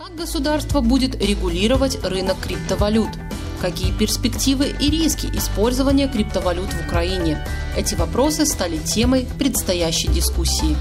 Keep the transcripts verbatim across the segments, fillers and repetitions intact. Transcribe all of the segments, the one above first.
Как государство будет регулировать рынок криптовалют? Какие перспективы и риски использования криптовалют в Украине? Эти вопросы стали темой предстоящей дискуссии.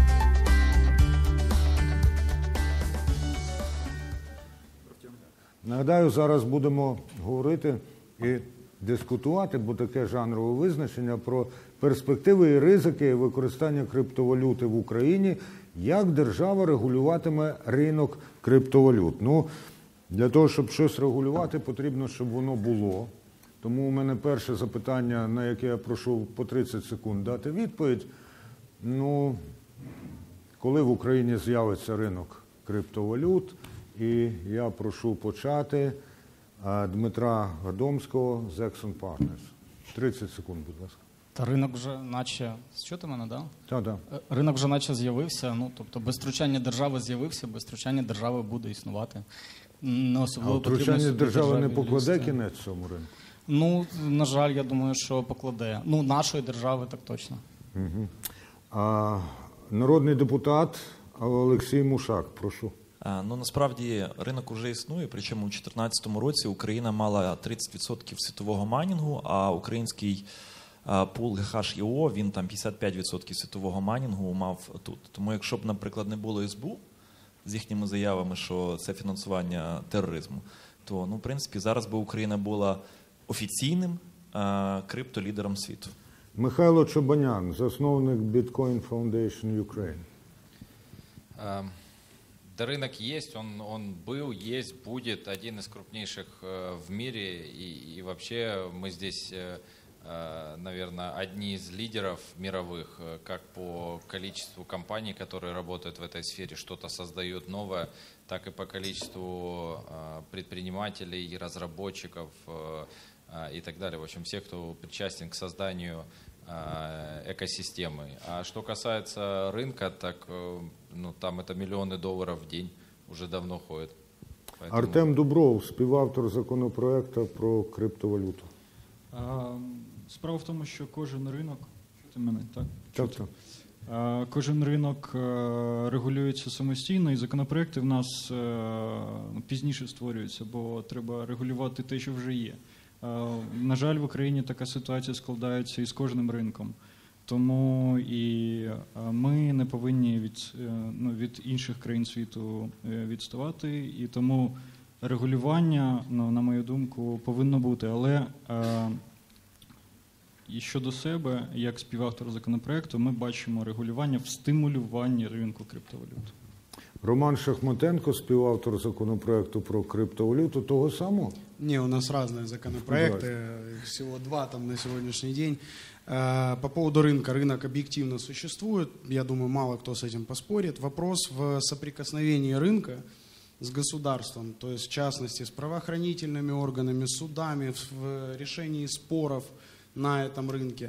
Нагадаю, зараз будемо говорити і дискутувати, бо таке жанрове визначення, про перспективи і ризики використання криптовалюти в Україні, як держава регулюватиме ринок криптовалют. Ну, для того, щоб щось регулювати, потрібно, щоб воно було. Тому у мене перше запитання, на яке я прошу по тридцять секунд дати відповідь. Ну, коли в Україні з'явиться ринок криптовалют? І я прошу почати Дмитра Гадомського з Exxon Partners. тридцять секунд, будь ласка. Та ринок вже наче... Чути мене, да? Так, так. Ринок вже наче з'явився, ну, тобто без втручання держави з'явився, без втручання держави буде існувати. Не особливо а втручання держави не покладе кінець цьому ринку? Ну, на жаль, я думаю, що покладе. Ну, нашої держави так точно. Угу. А, народний депутат Олексій Мушак, прошу. Ну, насправді, ринок вже існує, причому у дві тисячі чотирнадцятому році Україна мала тридцять відсотків світового майнінгу, а український пул джі хаш точка ай о, він там п'ятдесят п'ять відсотків світового майнінгу мав тут. Тому якщо б, наприклад, не було ес бе у з їхніми заявами, що це фінансування тероризму, то, ну, в принципі, зараз би Україна була офіційним криптолідером світу. Михайло Чобанян, засновник Bitcoin Foundation Ukraine. Да, рынок есть, он, он был, есть, будет один из крупнейших в мире, и, и вообще мы здесь, наверное, одни из лидеров мировых, как по количеству компаний, которые работают в этой сфере, что-то создают новое, так и по количеству предпринимателей, разработчиков и так далее. В общем, всех, кто причастен к созданию экосистемы. А что касается рынка, так ну, там это миллионы долларов в день уже давно ходят. Поэтому... Артем Дубров, співавтор законопроекту про криптовалюту. А, справа в тому, що кожен ринок, чути мене, так? Так, так. А, кожен ринок а, регулюється самостійно, і законопроекти в нас а, пізніше створюються, бо треба регулювати те, що вже є. На жаль, в Україні така ситуація складається із кожним ринком. Тому і ми не повинні від, ну, від інших країн світу відставати. І тому регулювання, ну, на мою думку, повинно бути. Але а, і щодо себе, як співавтор законопроекту, ми бачимо регулювання в стимулюванні ринку криптовалют. Роман Шахматенко, співавтор законопроекту про криптовалюту, того самого? Не, у нас разные законопроекты, их всего два там на сегодняшний день. По поводу рынка, рынок объективно существует, я думаю, мало кто с этим поспорит. Вопрос в соприкосновении рынка с государством, то есть в частности с правоохранительными органами, судами, в решении споров на этом рынке.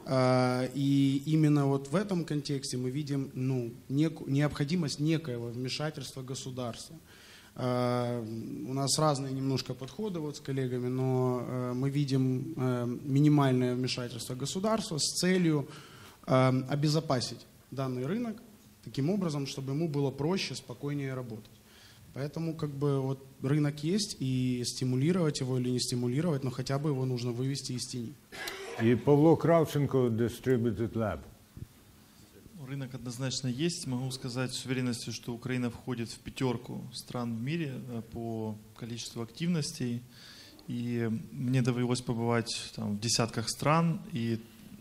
И именно вот в этом контексте мы видим, ну, неку, необходимость некоего вмешательства государства. У нас разные немножко подходы вот с коллегами, но мы видим минимальное вмешательство государства с целью обезопасить данный рынок таким образом, чтобы ему было проще, спокойнее работать. Поэтому как бы вот рынок есть, и стимулировать его или не стимулировать, но хотя бы его нужно вывести из тени. И Павло Кравченко, Distributed Lab. Рынок однозначно есть. Могу сказать с уверенностью, что Украина входит в пятерку стран в мире по количеству активностей. И мне довелось побывать там в десятках стран. И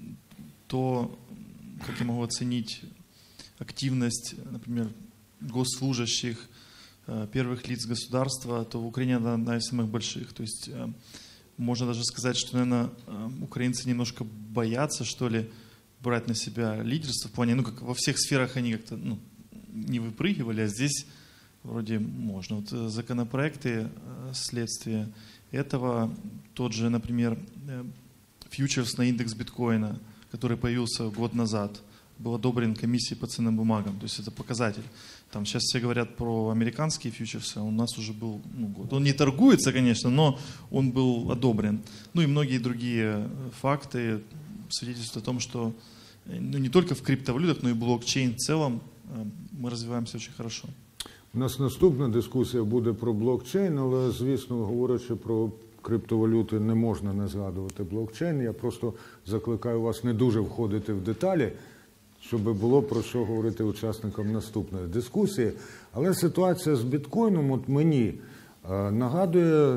то, как я могу оценить активность, например, госслужащих, первых лиц государства, то в Украине она одна из самых больших. То есть можно даже сказать, что, наверное, украинцы немножко боятся, что ли, брать на себя лидерство в плане, ну, как во всех сферах они как-то, ну, не выпрыгивали, а здесь вроде можно. Вот законопроекты, следствие этого, тот же, например, фьючерс на индекс биткоина, который появился год назад, был одобрен комиссией по ценным бумагам, то есть это показатель. Там сейчас все говорят про американские фьючерсы, а у нас уже был, ну, год. Он не торгуется, конечно, но он был одобрен. Ну и многие другие факты свидетельствуют о том, что ну, не только в криптовалютах, но и блокчейн в целом мы развиваемся очень хорошо. У нас наступна дискусія буде про блокчейн, але, звісно, говорячи про криптовалюти, не можна не згадувати блокчейн. Я просто закликаю вас не дуже входити в деталі, щоб було про що говорити учасникам наступної дискусії. Але ситуація з біткоїном от мені е, нагадує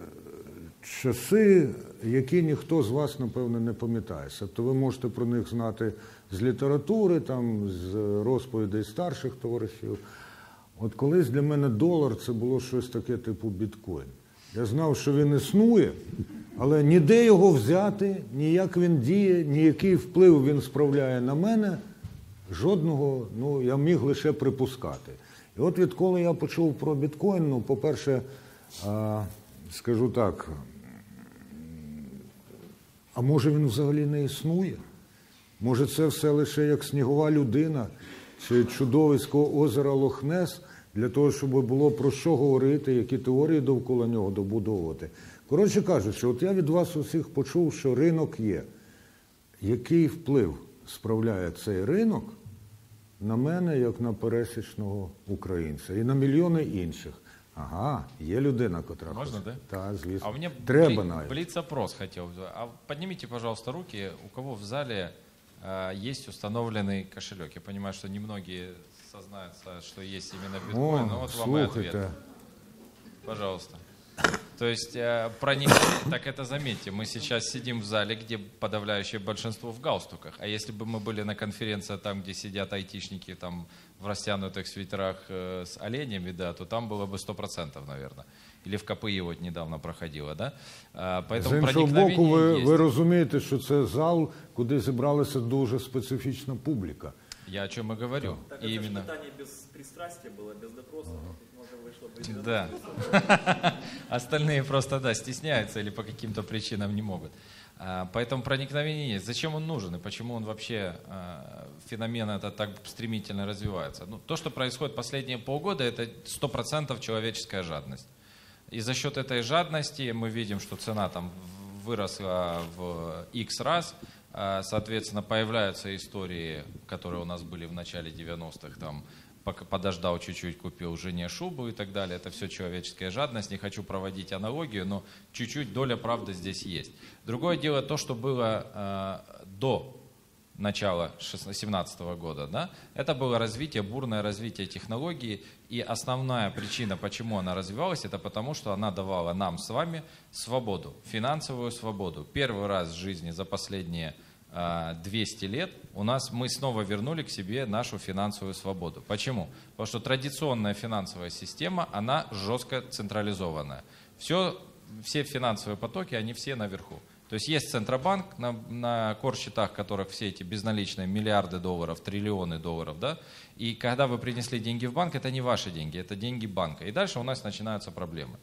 часи, які ніхто з вас, напевно, не пам'ятає. Тобто ви можете про них знати з літератури, там, з розповідей старших товаришів. От колись для мене долар – це було щось таке типу біткоін. Я знав, що він існує, але ніде його взяти, ні як він діє, ні який вплив він справляє на мене, жодного, ну, я міг лише припускати. І от відколи я почув про біткоін, ну, по-перше, а, скажу так, а може він взагалі не існує? Може це все лише як снігова людина чи чудовисько озера Лох-Нес для того, щоб було про що говорити, які теорії довкола нього добудовувати. Коротше кажучи, от я від вас усіх почув, що ринок є. Який вплив справляє цей ринок на мене, як на пересічного українця, і на мільйони інших? Ага, є людина, котра... Можно, да? Так, звісно. А у меня Треба бли- навіть. блиц-опрос хотел. А поднимите, пожалуйста, руки, у кого в зале а, есть установленный кошелек. Я понимаю, что немногие сознаются, что есть именно биткоин. О, Но вот вам и ответ. слухайте. Пожалуйста. То есть э, про них, так это заметьте, мы сейчас сидим в зале, где подавляющее большинство в галстуках. А если бы мы были на конференции там, где сидят айтишники там, в растянутых свитерах э, с оленями, да, то там было бы сто процентов, наверное. Или в КПІ вот недавно проходило, да? А, поэтому З іншого боку, ви, проникновение ви есть. розумієте, що це зал, куди зібралася дуже специфічна публіка. Я о чем и говорю. Так И это именно... же питание без пристрастия было, без допроса. Тут можно вышло бы и без Да. Остальные просто, да, стесняются или по каким-то причинам не могут. А, Поэтому проникновение есть. Зачем он нужен и почему он вообще, а, феномен этот так стремительно развивается? Ну, то, что происходит последние полгода, это сто процентов человеческая жадность. И за счет этой жадности мы видим, что цена там выросла в X раз. А, Соответственно, появляются истории, которые у нас были в начале девяностых, там, пока подождал чуть-чуть, купил жене шубу и так далее. Это все человеческая жадность. Не хочу проводить аналогию, но чуть-чуть доля правды здесь есть. Другое дело то, что было э, до начала две тысячи семнадцатого года. Да? Это было развитие, бурное развитие технологий. И основная причина, почему она развивалась, это потому, что она давала нам с вами свободу, финансовую свободу. Первый раз в жизни за последние двести лет у нас мы снова вернули к себе нашу финансовую свободу. Почему? Потому что традиционная финансовая система, она жестко централизованная. Все, все финансовые потоки, они все наверху. То есть есть Центробанк, на, на корсчетах которых все эти безналичные миллиарды долларов, триллионы долларов, да, и когда вы принесли деньги в банк, это не ваши деньги, это деньги банка. И дальше у нас начинаются проблемы.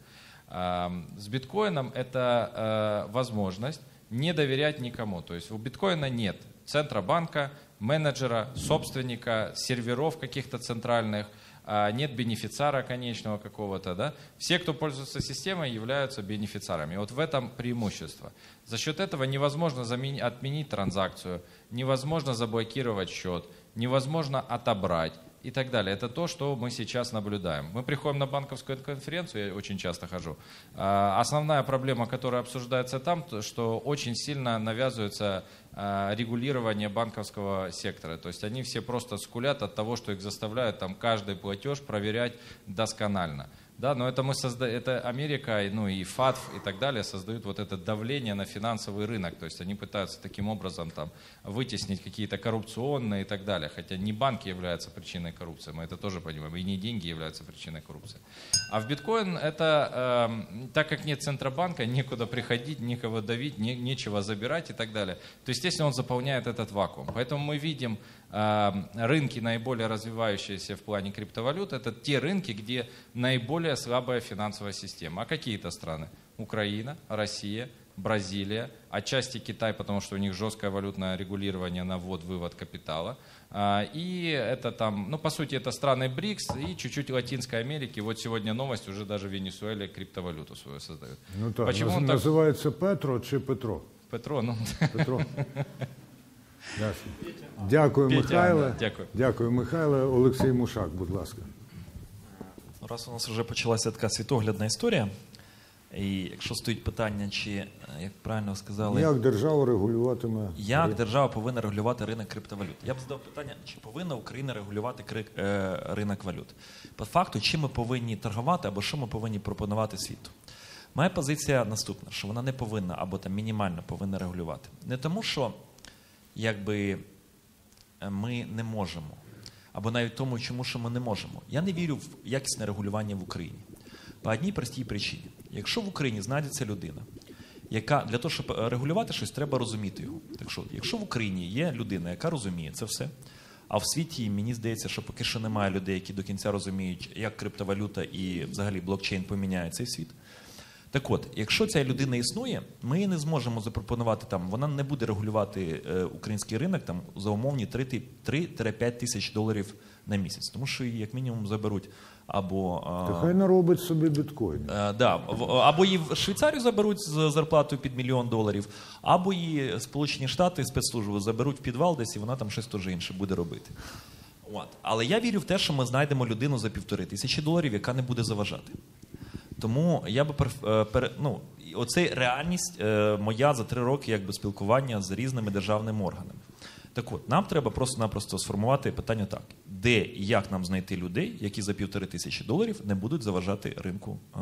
С биткоином это возможность не доверять никому. То есть у биткоина нет Центробанка, менеджера, собственника, серверов каких-то центральных, нет бенефициара конечного какого-то. Да? Все, кто пользуется системой, являются бенефициарами. Вот в этом преимущество. За счет этого невозможно заменить, отменить транзакцию, невозможно заблокировать счет, невозможно отобрать и так далее. Это то, что мы сейчас наблюдаем. Мы приходим на банковскую конференцию, я очень часто хожу. Основная проблема, которая обсуждается там, что очень сильно навязывается регулирование банковского сектора. То есть они все просто скулят от того, что их заставляют там каждый платеж проверять досконально. Да, но это, мы созда... это Америка, ну и ФАТФ и так далее создают вот это давление на финансовый рынок. То есть они пытаются таким образом там, вытеснить какие-то коррупционные и так далее. Хотя не банки являются причиной коррупции, мы это тоже понимаем, и не деньги являются причиной коррупции. А в биткоин это, э, так как нет Центробанка, некуда приходить, некого давить, не, нечего забирать и так далее. То, естественно, он заполняет этот вакуум. Поэтому мы видим рынки, наиболее развивающиеся в плане криптовалют, это те рынки, где наиболее слабая финансовая система. А какие-то страны? Украина, Россия, Бразилия, отчасти Китай, потому что у них жесткое валютное регулирование на ввод-вывод капитала. И это там, ну по сути это страны БРИКС и чуть-чуть Латинской Америки. Вот сегодня новость, уже даже в Венесуэле криптовалюту свою создают. Ну так, Почему наз- он так... називається Петро чи Петро? Петро, ну... Петро. Ясно. Дякую, Петя, Михайле. да, дякую. Дякую, Михайле. Олексій Мушак, будь ласка. Раз у нас вже почалася така світоглядна історія, і якщо стоїть питання, чи, як правильно сказали, як держава регулюватиме, як держава повинна регулювати ринок криптовалют? Я б задав питання, чи повинна Україна регулювати ринок валют? По факту, чим ми повинні торгувати, або що ми повинні пропонувати світу? Моя позиція наступна, що вона не повинна, або там мінімально повинна регулювати. Не тому, що якби ми не можемо, або навіть тому, чому що ми не можемо. Я не вірю в якісне регулювання в Україні. По одній простій причині. Якщо в Україні знайдеться людина, яка для того, щоб регулювати щось, треба розуміти його. Так що, якщо в Україні є людина, яка розуміє це все, а в світі, мені здається, що поки що немає людей, які до кінця розуміють, як криптовалюта і взагалі блокчейн поміняє цей світ. Так от, якщо ця людина існує, ми її не зможемо запропонувати там, вона не буде регулювати е, український ринок там за умовні три-п'ять тисяч доларів на місяць, тому що її як мінімум заберуть або... Е, Та хай наробить собі біткоін. Е, да, або її в Швейцарію заберуть з зарплатою під мільйон доларів, або її Сполучені Штати спецслужби заберуть в підвал десь, і вона там щось теж інше буде робити. От. Але я вірю в те, що ми знайдемо людину за півтори тисячі доларів, яка не буде заважати. Тому я би пер, ну, оце реальність е, моя за три роки якби спілкування з різними державними органами. Так от, нам треба просто-напросто сформувати питання так: де і як нам знайти людей, які за півтори тисячі доларів не будуть заважати ринку е,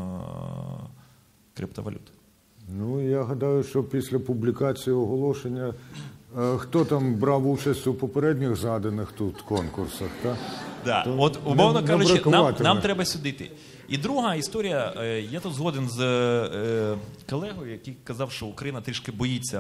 криптовалют? Ну, я гадаю, що після публікації оголошення, е, хто там брав участь у попередніх згаданих тут конкурсах, так? Да. От, умовно не, кажучи, не нам, нам треба сюди йти. І друга історія, я тут згоден з е, колегою, який казав, що Україна трішки боїться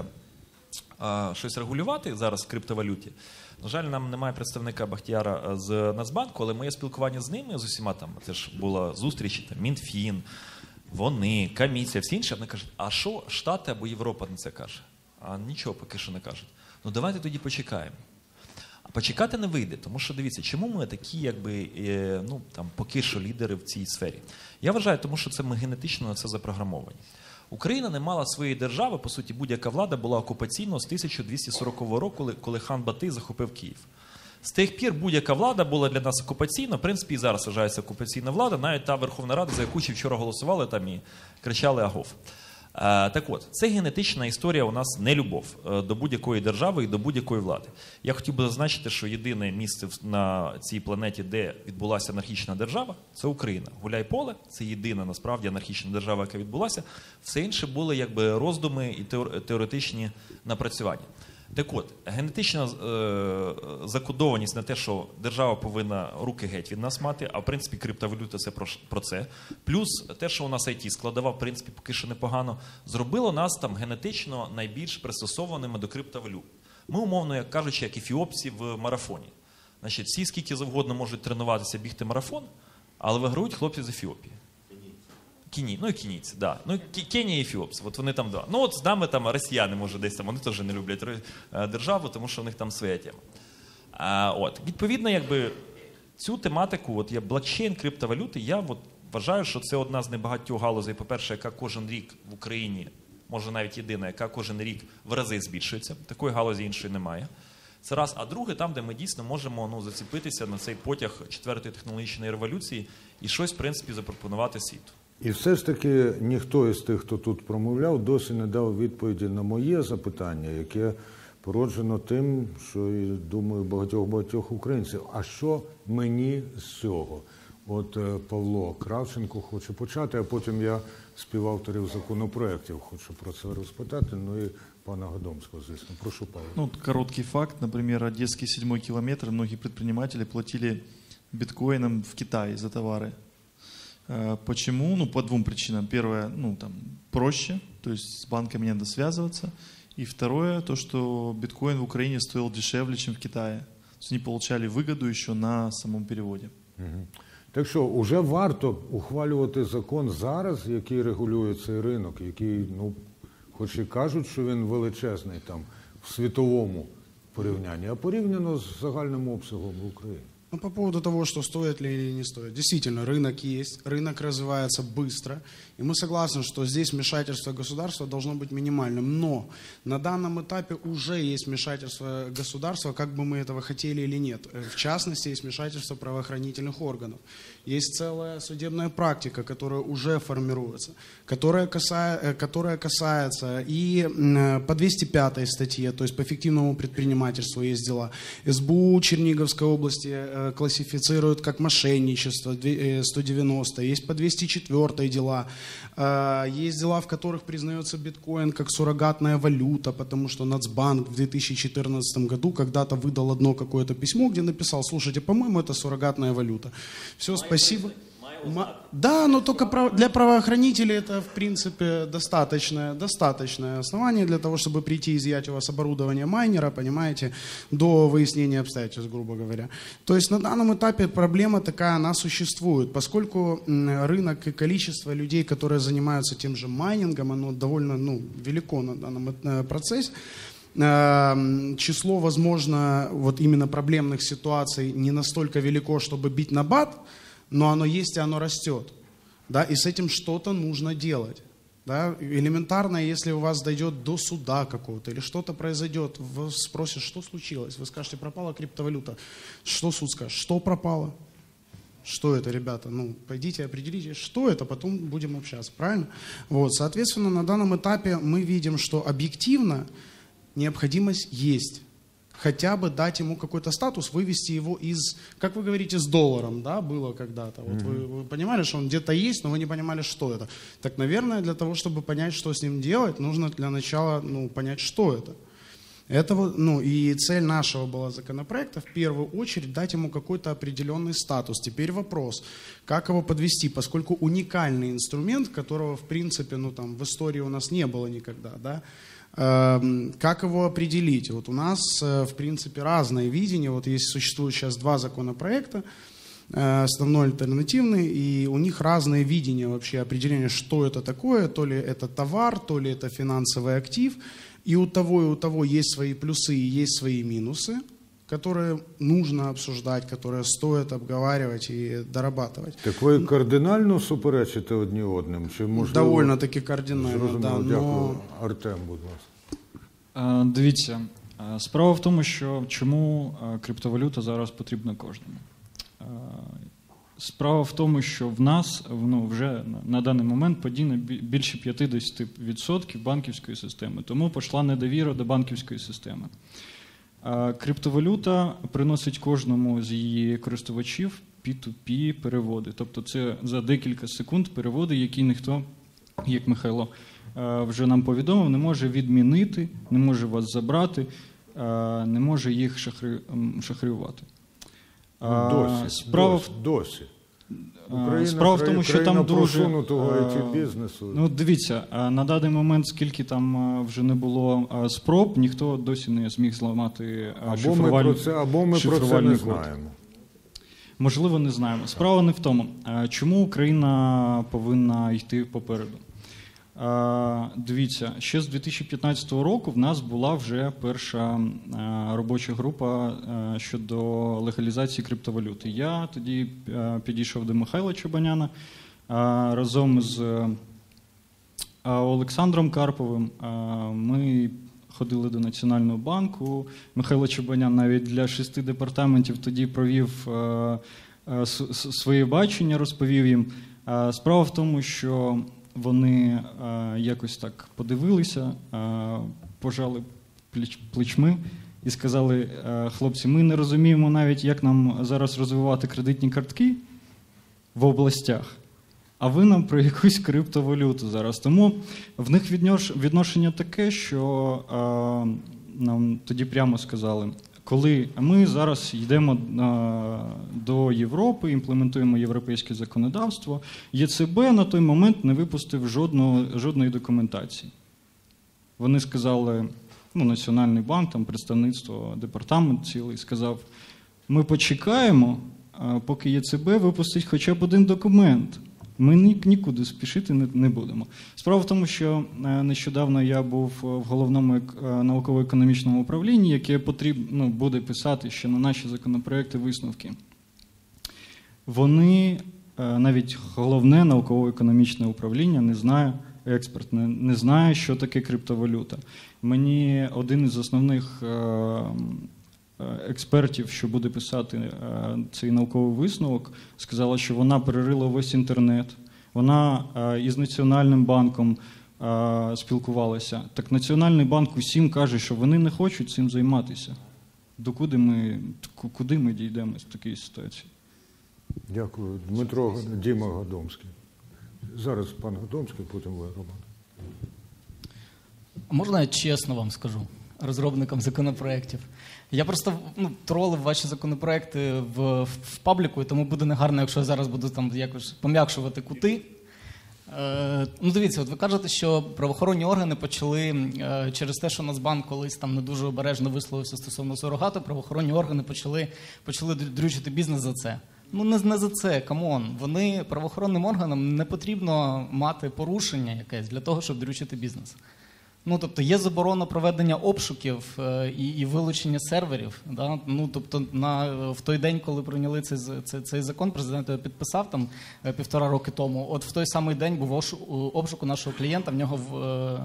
е, щось регулювати зараз в криптовалюті. На жаль, нам немає представника Бахтіяра з Нацбанку, але моє спілкування з ними, з усіма там, це ж була зустріч, там, Мінфін, вони, комісія, всі інші, вони кажуть, а що Штати або Європа на це каже? А нічого поки що не кажуть. Ну давайте тоді почекаємо. Почекати не вийде, тому що, дивіться, чому ми такі, якби, ну, там, поки що лідери в цій сфері? Я вважаю, тому що це ми генетично на це запрограмовані. Україна не мала своєї держави, по суті, будь-яка влада була окупаційною з тисяча двісті сорокового року, коли, коли хан Батий захопив Київ. З тих пір будь-яка влада була для нас окупаційна, в принципі, і зараз вважається окупаційна влада, навіть та Верховна Рада, за яку ще вчора голосували там і кричали «Агов». Так от, це генетична історія у нас не любов до будь-якої держави і до будь-якої влади. Я хотів би зазначити, що єдине місце на цій планеті, де відбулася анархічна держава, це Україна. Гуляйполе – це єдина, насправді, анархічна держава, яка відбулася. Все інше були якби роздуми і теоретичні напрацювання. Так от, генетична е, закодованість на те, що держава повинна руки геть від нас мати, а в принципі криптовалюта це про, про це. Плюс те, що у нас ай ті складова, в принципі, поки що непогано, зробило нас там генетично найбільш пристосованими до криптовалют. Ми, умовно, як кажучи, як ефіопці в марафоні. Значить, всі скільки завгодно можуть тренуватися, бігти марафон, але виграють хлопці з Ефіопії. Кені, ну і кенійці, да. Ну, Кенія і ефіопці, от вони там два. Ну от з нами там росіяни, може, десь там, вони теж не люблять державу, тому що у них там своя тема. А, от, відповідно, якби цю тематику, от є блокчейн, криптовалюти, я от вважаю, що це одна з небагатьох галузей, по-перше, яка кожен рік в Україні, може навіть єдина, яка кожен рік в рази збільшується. Такої галузі іншої немає. Це раз. А друге, там, де ми дійсно можемо, ну, заціпитися на цей потяг четвертої технологічної революції і щось, в принципі, запропонувати світу. І все ж таки ніхто із тих, хто тут промовляв, досі не дав відповіді на моє запитання, яке породжено тим, що, думаю, багатьох-багатьох українців. А що мені з цього? От Павло Кравченко хоче почати, а потім я співавторів законопроєктів хочу про це розпитати, ну і пана Гадомського, звісно. Прошу, Павло. Ну, короткий факт. Например, Одесский седьмой километр. Многие предприниматели платили биткоином в Китае за товары. Почему? Ну, по двум причинам. Первое, ну, там, проще, то есть с банками не надо связываться. И второе, то, что биткоин в Украине стоил дешевле, чем в Китае. То есть они получали выгоду еще на самом переводе. Угу. Так що, вже варто ухвалювати закон зараз, який регулює цей ринок, який, ну, хоч і кажуть, що він величезний там в світовому порівнянні, а порівняно з загальним обсягом в Україні. Ну, по поводу того, что стоит ли или не стоит. Действительно, рынок есть, рынок развивается быстро, и мы согласны, что здесь вмешательство государства должно быть минимальным. Но на данном этапе уже есть вмешательство государства, как бы мы этого хотели или нет. В частности, есть вмешательство правоохранительных органов. Есть целая судебная практика, которая уже формируется, которая, касая, которая касается и по двести пятой статье, то есть по фиктивному предпринимательству есть дела. эс бэ у Черниговской области классифицируют как мошенничество, сто девяносто, есть по двести четвёртой дела, есть дела, в которых признается биткоин как суррогатная валюта, потому что Нацбанк в две тысячи четырнадцатом году когда-то выдал одно какое-то письмо, где написал: слушайте, по-моему, это суррогатная валюта. Все, спасибо. Да, но только для правоохранителей это, в принципе, достаточное, достаточное основание для того, чтобы прийти и изъять у вас оборудование майнера, понимаете, до выяснения обстоятельств, грубо говоря. То есть на данном этапе проблема такая, она существует, поскольку рынок и количество людей, которые занимаются тем же майнингом, оно довольно, ну, велико на данном процессе. Число, возможно, вот именно проблемных ситуаций не настолько велико, чтобы бить на бат, но оно есть и оно растет, да, и с этим что-то нужно делать, да, элементарно, если у вас дойдет до суда какого-то или что-то произойдет, вы спросите, что случилось, вы скажете: пропала криптовалюта, что суд скажет, что пропало, что это, ребята, ну, пойдите определите, что это, потом будем общаться, правильно? Вот, соответственно, на данном этапе мы видим, что объективно необходимость есть. Хотя бы дать ему какой-то статус, вывести его из, как вы говорите, с долларом, да, было когда-то. Вот mm-hmm. вы, вы понимали, что он где-то есть, но вы не понимали, что это. Так, наверное, для того, чтобы понять, что с ним делать, нужно для начала, ну, понять, что это. Это вот, ну, и цель нашего была законопроекта, в первую очередь, дать ему какой-то определенный статус. Теперь вопрос, как его подвести, поскольку уникальный инструмент, которого, в принципе, ну, там, в истории у нас не было никогда, да. Как его определить? Вот у нас, в принципе, разное видение. Вот есть, существует сейчас два законопроекта, основной, альтернативный, и у них разное видение вообще определения, что это такое, то ли это товар, то ли это финансовый актив. И у того, и у того есть свои плюсы и есть свои минусы, которые нужно обсуждать, которые стоит обговаривать и дорабатывать. Так ви кардинально суперечите одні одним? Чи можливо... Довольно-таки кардинально, да. Дякую. Но... Артем, будь ласка. А, дивіться, справа в тому, що чому криптовалюта зараз потрібна кожному. А, справа в тому, що в нас, ну, вже на даний момент падіння більше п'ятдесят відсотків банківської системи, тому пішла недовіра до банківської системи. Криптовалюта приносить кожному з її користувачів пі ту пі переводи. Тобто це за декілька секунд переводи, які ніхто, як Михайло вже нам повідомив, не може відмінити, не може вас забрати, не може їх шахри... шахраювати. Досі, Справа... досі, досі. Україна, Справа в тому, що там дуже... бізнесу. Ну, дивіться, на даний момент, скільки там вже не було спроб, ніхто досі не зміг зламати шифрувальний код. Або ми про це не знаємо. Можливо, не знаємо. Справа не в тому. Чому Україна повинна йти попереду? Дивіться, ще з дві тисячі п'ятнадцятого року в нас була вже перша робоча група щодо легалізації криптовалюти. Я тоді підійшов до Михайла Чубаняна разом з Олександром Карповим. Ми ходили до Національного банку. Михайло Чубанян навіть для шести департаментів тоді провів своє бачення, розповів їм. Справа в тому, що вони а, якось так подивилися, а, пожали плеч, плечми і сказали: хлопці, ми не розуміємо навіть, як нам зараз розвивати кредитні картки в областях, а ви нам про якусь криптовалюту зараз. Тому в них відношення таке, що а, нам тоді прямо сказали: коли ми зараз йдемо до Європи, імплементуємо європейське законодавство, Є Це Бе на той момент не випустив жодного, жодної документації. Вони сказали, ну, Національний банк, там представництво, департамент цілий, сказав: ми почекаємо, поки Є Це Бе випустить хоча б один документ. Ми нікуди спішити не будемо. Справа в тому, що нещодавно я був в Головному науково-економічному управлінні, яке потрібно, ну, буде писати ще на наші законопроекти висновки. Вони, навіть головне науково-економічне управління не знає, експерт не, не знає, що таке криптовалюта. Мені один із основних експертів, що буде писати цей науковий висновок, сказала, що вона перерила весь інтернет, вона із Національним банком спілкувалася. Так Національний банк усім каже, що вони не хочуть цим займатися. Докуди ми, куди ми дійдемо з такої ситуації? Дякую. Дмитро, Діма Гадомський. Зараз пан Гадомський, потім ви, Роман. Можна я чесно вам скажу, розробникам законопроєктів? Я просто ну, тролив ваші законопроекти в, в пабліку, і тому буде негарно, якщо я зараз буду там якось пом'якшувати кути. Е, ну дивіться, от ви кажете, що правоохоронні органи почали е, через те, що Нацбанк колись там не дуже обережно висловився стосовно сурогату, правоохоронні органи почали, почали дрючити бізнес за це. Ну не, не за це, камон. Вони, правоохоронним органам не потрібно мати порушення якесь для того, щоб дрючити бізнес. Ну, тобто є заборона проведення обшуків е, і, і вилучення серверів. Да? Ну, тобто на, в той день, коли прийняли цей, цей, цей закон, президент його підписав там е, півтора роки тому, от в той самий день був обшук у нашого клієнта, в нього в, е,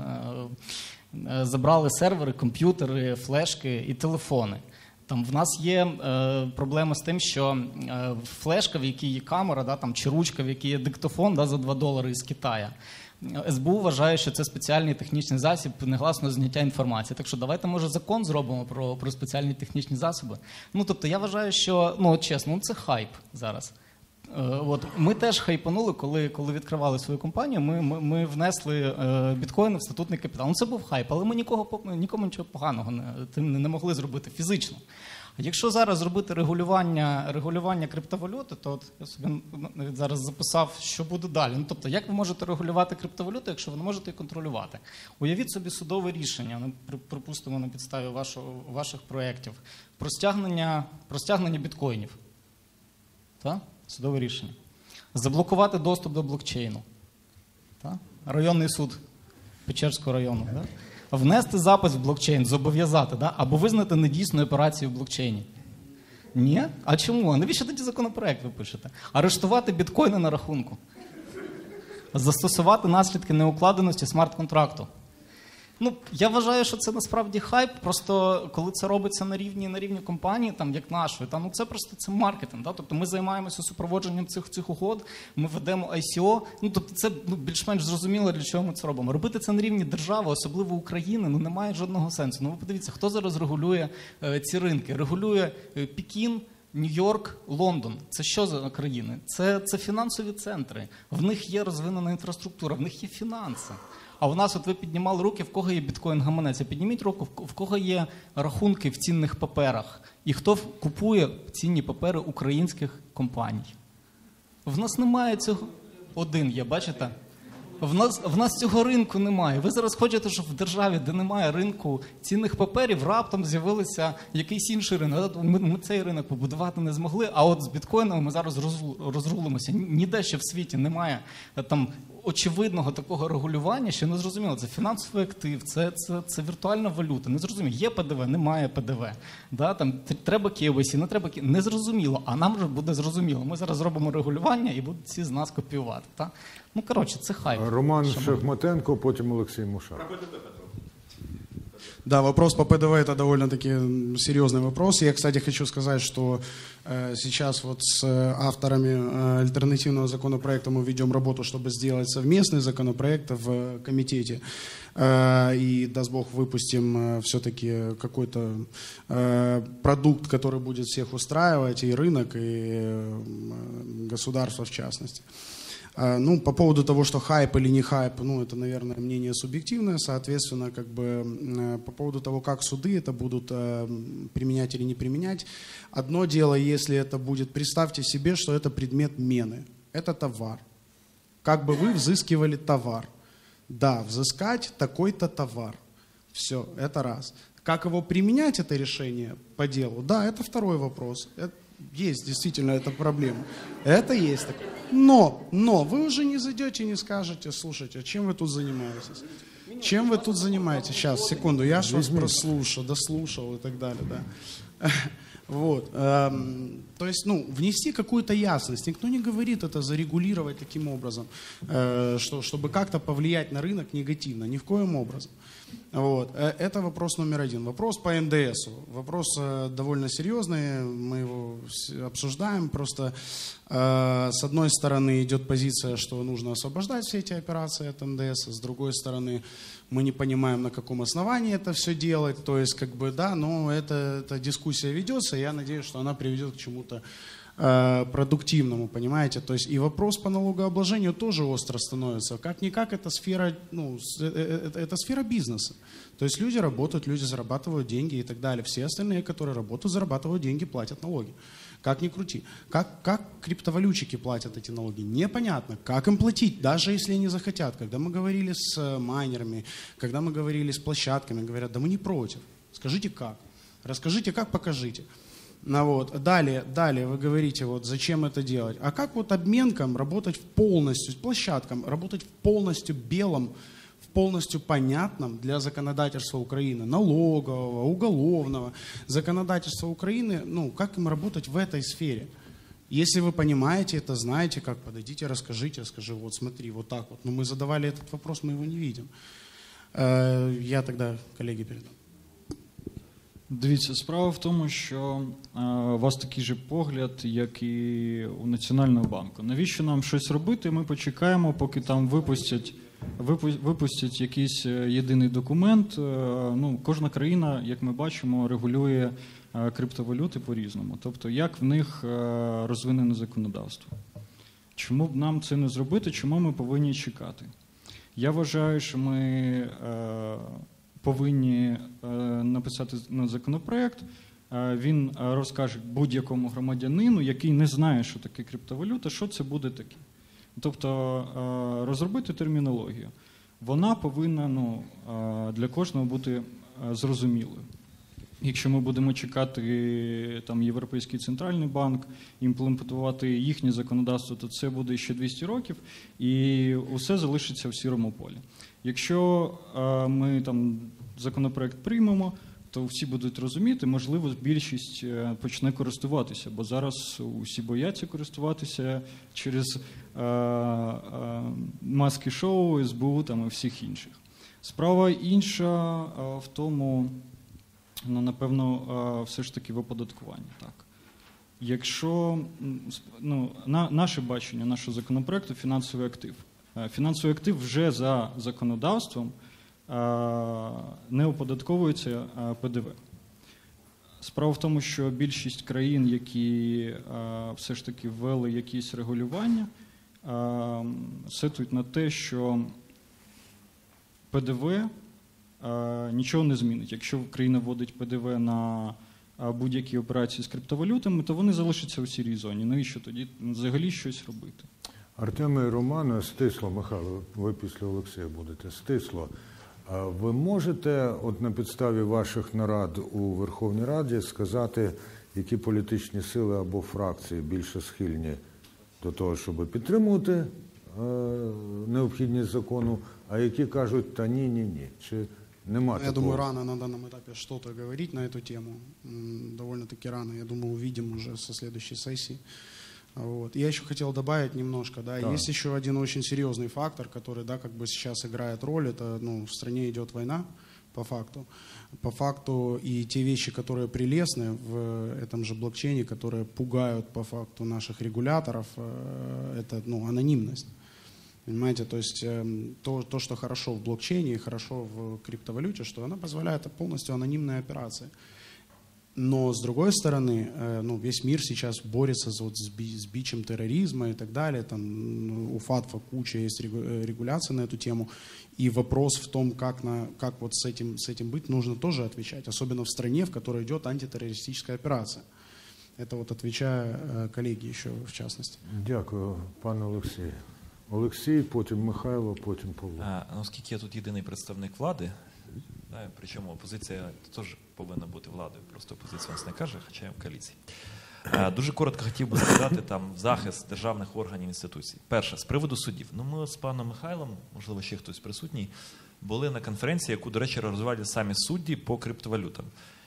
е, забрали сервери, комп'ютери, флешки і телефони. Там в нас є е, проблема з тим, що е, флешка, в якій є камера, да, там, чи ручка, в якій є диктофон, да, за два долари із Китаю. ес бе у вважає, що це спеціальний технічний засіб негласного зняття інформації. Так що давайте, може, закон зробимо про, про спеціальні технічні засоби. Ну, тобто, я вважаю, що, ну, чесно, ну, це хайп зараз. Е, от, ми теж хайпанули, коли, коли відкривали свою компанію, ми, ми, ми внесли е, біткоїни в статутний капітал. Ну, це був хайп, але ми нікого, нікому нічого поганого не, тим не могли зробити фізично. А якщо зараз зробити регулювання, регулювання криптовалюти, то от я собі навіть зараз записав, що буде далі. Ну, тобто, як ви можете регулювати криптовалюту, якщо ви не можете її контролювати? Уявіть собі судове рішення, ну, припустимо, на підставі вашого, ваших проєктів, про стягнення, про стягнення біткоїнів. Так? Судове рішення. Заблокувати доступ до блокчейну. Так? Районний суд Печерського району. Так? Внести запис в блокчейн, зобов'язати, да? Або визнати недійсною операцію в блокчейні. Ні? А чому? Навіщо тоді законопроект ви пишете? Арештувати біткоїни на рахунку. Застосувати наслідки неукладеності смарт-контракту. Ну, я вважаю, що це насправді хайп, просто коли це робиться на рівні, на рівні компанії, там, як нашої, там, ну, це просто це маркетинг. Да? Тобто ми займаємося супроводженням цих, цих угод, ми ведемо ай сі о, ну, тобто це ну, більш-менш зрозуміло, для чого ми це робимо. Робити це на рівні держави, особливо України, ну, немає жодного сенсу. Ну, ви подивіться, хто зараз регулює е, ці ринки? Регулює е, Пекін, Нью-Йорк, Лондон. Це що за країни? Це, це фінансові центри. В них є розвинена інфраструктура, в них є фінанси. А у нас, от ви піднімали руки, в кого є біткоін-гаманець. Підніміть руку, в кого є рахунки в цінних паперах. І хто купує цінні папери українських компаній. В нас немає цього. Один є, бачите? В нас, в нас цього ринку немає. Ви зараз хочете, щоб в державі, де немає ринку цінних паперів, раптом з'явився якийсь інший ринок. Ми, ми цей ринок побудувати не змогли, а от з біткоїнами ми зараз розрулимося. Ніде ще в світі немає там очевидного такого регулювання, що не зрозуміло. Це фінансовий актив, це, це, це віртуальна валюта. Не зрозуміло. Є пе де ве, немає пе де ве. Да? Там, треба кей вай сі, не треба кей вай сі. Не зрозуміло, а нам вже буде зрозуміло. Ми зараз зробимо регулювання і будуть всі з нас копіювати. Так? Ну, коротше, це хайп. Роман Шахматенко, потім Олексій Мушак. Да, вопрос по пэ дэ вэ это довольно-таки серьезный вопрос. Я, кстати, хочу сказать, что э, сейчас вот с авторами э, альтернативного законопроекта мы ведем работу, чтобы сделать совместный законопроект в комитете. Э, и, даст Бог, выпустим э, все-таки какой-то э, продукт, который будет всех устраивать, и рынок, и э, государство в частности. Ну, по поводу того, что хайп или не хайп, ну, это, наверное, мнение субъективное, соответственно, как бы по поводу того, как суды это будут применять или не применять. Одно дело, если это будет, представьте себе, что это предмет мены, это товар. Как бы вы взыскивали товар. Да, взыскать такой-то товар. Все, это раз. Как его применять, это решение по делу? Да, это второй вопрос. Это есть, действительно, это проблема. Это есть такое. Но, но вы уже не зайдете и не скажете, слушайте, чем вы тут занимаетесь? Чем вы тут занимаетесь? Сейчас, секунду, я же вас прослушал, дослушал и так далее, да. Вот. То То есть, ну, внести какую-то ясность. Никто не говорит это зарегулировать таким образом, э, что, чтобы как-то повлиять на рынок негативно. Ни в коем образом. Вот. Это вопрос номер один. Вопрос по эн дэ эсу. Вопрос э, довольно серьезный, мы его обсуждаем. Просто э, с одной стороны идет позиция, что нужно освобождать все эти операции от эн дэ эса, с другой стороны мы не понимаем, на каком основании это все делать. То есть, как бы, да, но это, эта дискуссия ведется, я надеюсь, что она приведет к чему-то э, продуктивному, понимаете. То есть и вопрос по налогообложению тоже остро становится. Как-никак это сфера, ну, это, это сфера бизнеса. То есть люди работают, люди зарабатывают деньги и так далее. Все остальные, которые работают, зарабатывают деньги, платят налоги. Как ни крути. Как, как криптовалютчики платят эти налоги? Непонятно. Как им платить, даже если они захотят? Когда мы говорили с майнерами, когда мы говорили с площадками, говорят, да мы не против. Скажите как. Расскажите как, покажите. Ну, вот. Далее, далее вы говорите, вот, зачем это делать. А как вот обменкам работать в полностью, площадкам работать в полностью белом, в полностью понятном для законодательства Украины, налогового, уголовного, законодательства Украины, ну, как им работать в этой сфере? Если вы понимаете это, знаете, как, подойдите, расскажите, скажи, вот смотри, вот так вот. Но мы задавали этот вопрос, мы его не видим. Я тогда коллеге передам. Дивіться, справа в тому, що е, у вас такий же погляд, як і у Національного банку. Навіщо нам щось робити? Ми почекаємо, поки там випустять, випу, випустять якийсь єдиний документ. Е, ну, кожна країна, як ми бачимо, регулює е, криптовалюти по-різному. Тобто, як в них е, розвинене законодавство. Чому б нам це не зробити? Чому ми повинні чекати? Я вважаю, що ми... Е, повинні е, написати на законопроект, е, він розкаже будь-якому громадянину, який не знає, що таке криптовалюта, що це буде таке. Тобто е, розробити термінологію. Вона повинна, ну, е, для кожного бути е, зрозумілою. Якщо ми будемо чекати там, Європейський центральний банк, імплементувати їхнє законодавство, то це буде ще двісті років, і усе залишиться в сірому полі. Якщо е, ми там законопроект приймемо, то всі будуть розуміти, можливо, більшість почне користуватися, бо зараз усі бояться користуватися через е, е, маски-шоу, ес бе у там, і всіх інших. Справа інша е, в тому, ну, напевно, е, все ж таки в оподаткуванні. Так. Якщо, ну, на, наше бачення нашого законопроекту – фінансовий актив. Фінансовий актив вже за законодавством не оподатковується пе де ве. Справа в тому, що більшість країн, які все ж таки ввели якісь регулювання, сетують на те, що пе де ве нічого не змінить. Якщо країна вводить пе де ве на будь-які операції з криптовалютами, то вони залишаться у сірій зоні. Навіщо тоді взагалі щось робити? Артем і Роман, стисло, Михайло, ви після Олексія будете, стисло. Ви можете, от на підставі ваших нарад у Верховній Раді, сказати, які політичні сили або фракції більше схильні до того, щоб підтримувати е, необхідність закону, а які кажуть, та ні, ні, ні. Чи нема такого? Я думаю, рано на данном этапе что-то говорить на эту тему. Довольно-таки рано. Я думаю, увидим уже со следующей сессии. Вот. Я еще хотел добавить немножко, да, да, есть еще один очень серьезный фактор, который, да, как бы сейчас играет роль, это, ну, в стране идет война, по факту, по факту, и те вещи, которые прелестны в этом же блокчейне, которые пугают по факту наших регуляторов, это, ну, анонимность, понимаете, то есть то, то, что хорошо в блокчейне и хорошо в криптовалюте, что она позволяет полностью анонимные операции. Но, с другой стороны, ну, весь мир сейчас борется вот с, би, с бичем терроризма и так далее. Там, ну, у ФАТФа куча есть регуляций на эту тему. И вопрос в том, как, на, как вот с этим, с этим быть, нужно тоже отвечать. Особенно в стране, в которой идет антитеррористическая операция. Это вот отвечая коллеге еще в частности. Дякую, пане Олексій. Олексій, потім Михайло, потім Павло. А, оскільки я тут єдиний представник влади, да, причому опозиція теж повинна бути владою, просто опозиція у нас не каже, хоча я в коаліції. А, дуже коротко хотів би сказати там в захист державних органів і інституцій. Перше, з приводу суддів. Ну, ми з паном Михайлом, можливо, ще хтось присутній, були на конференції, яку, до речі, розвивали самі судді по криптовалютам.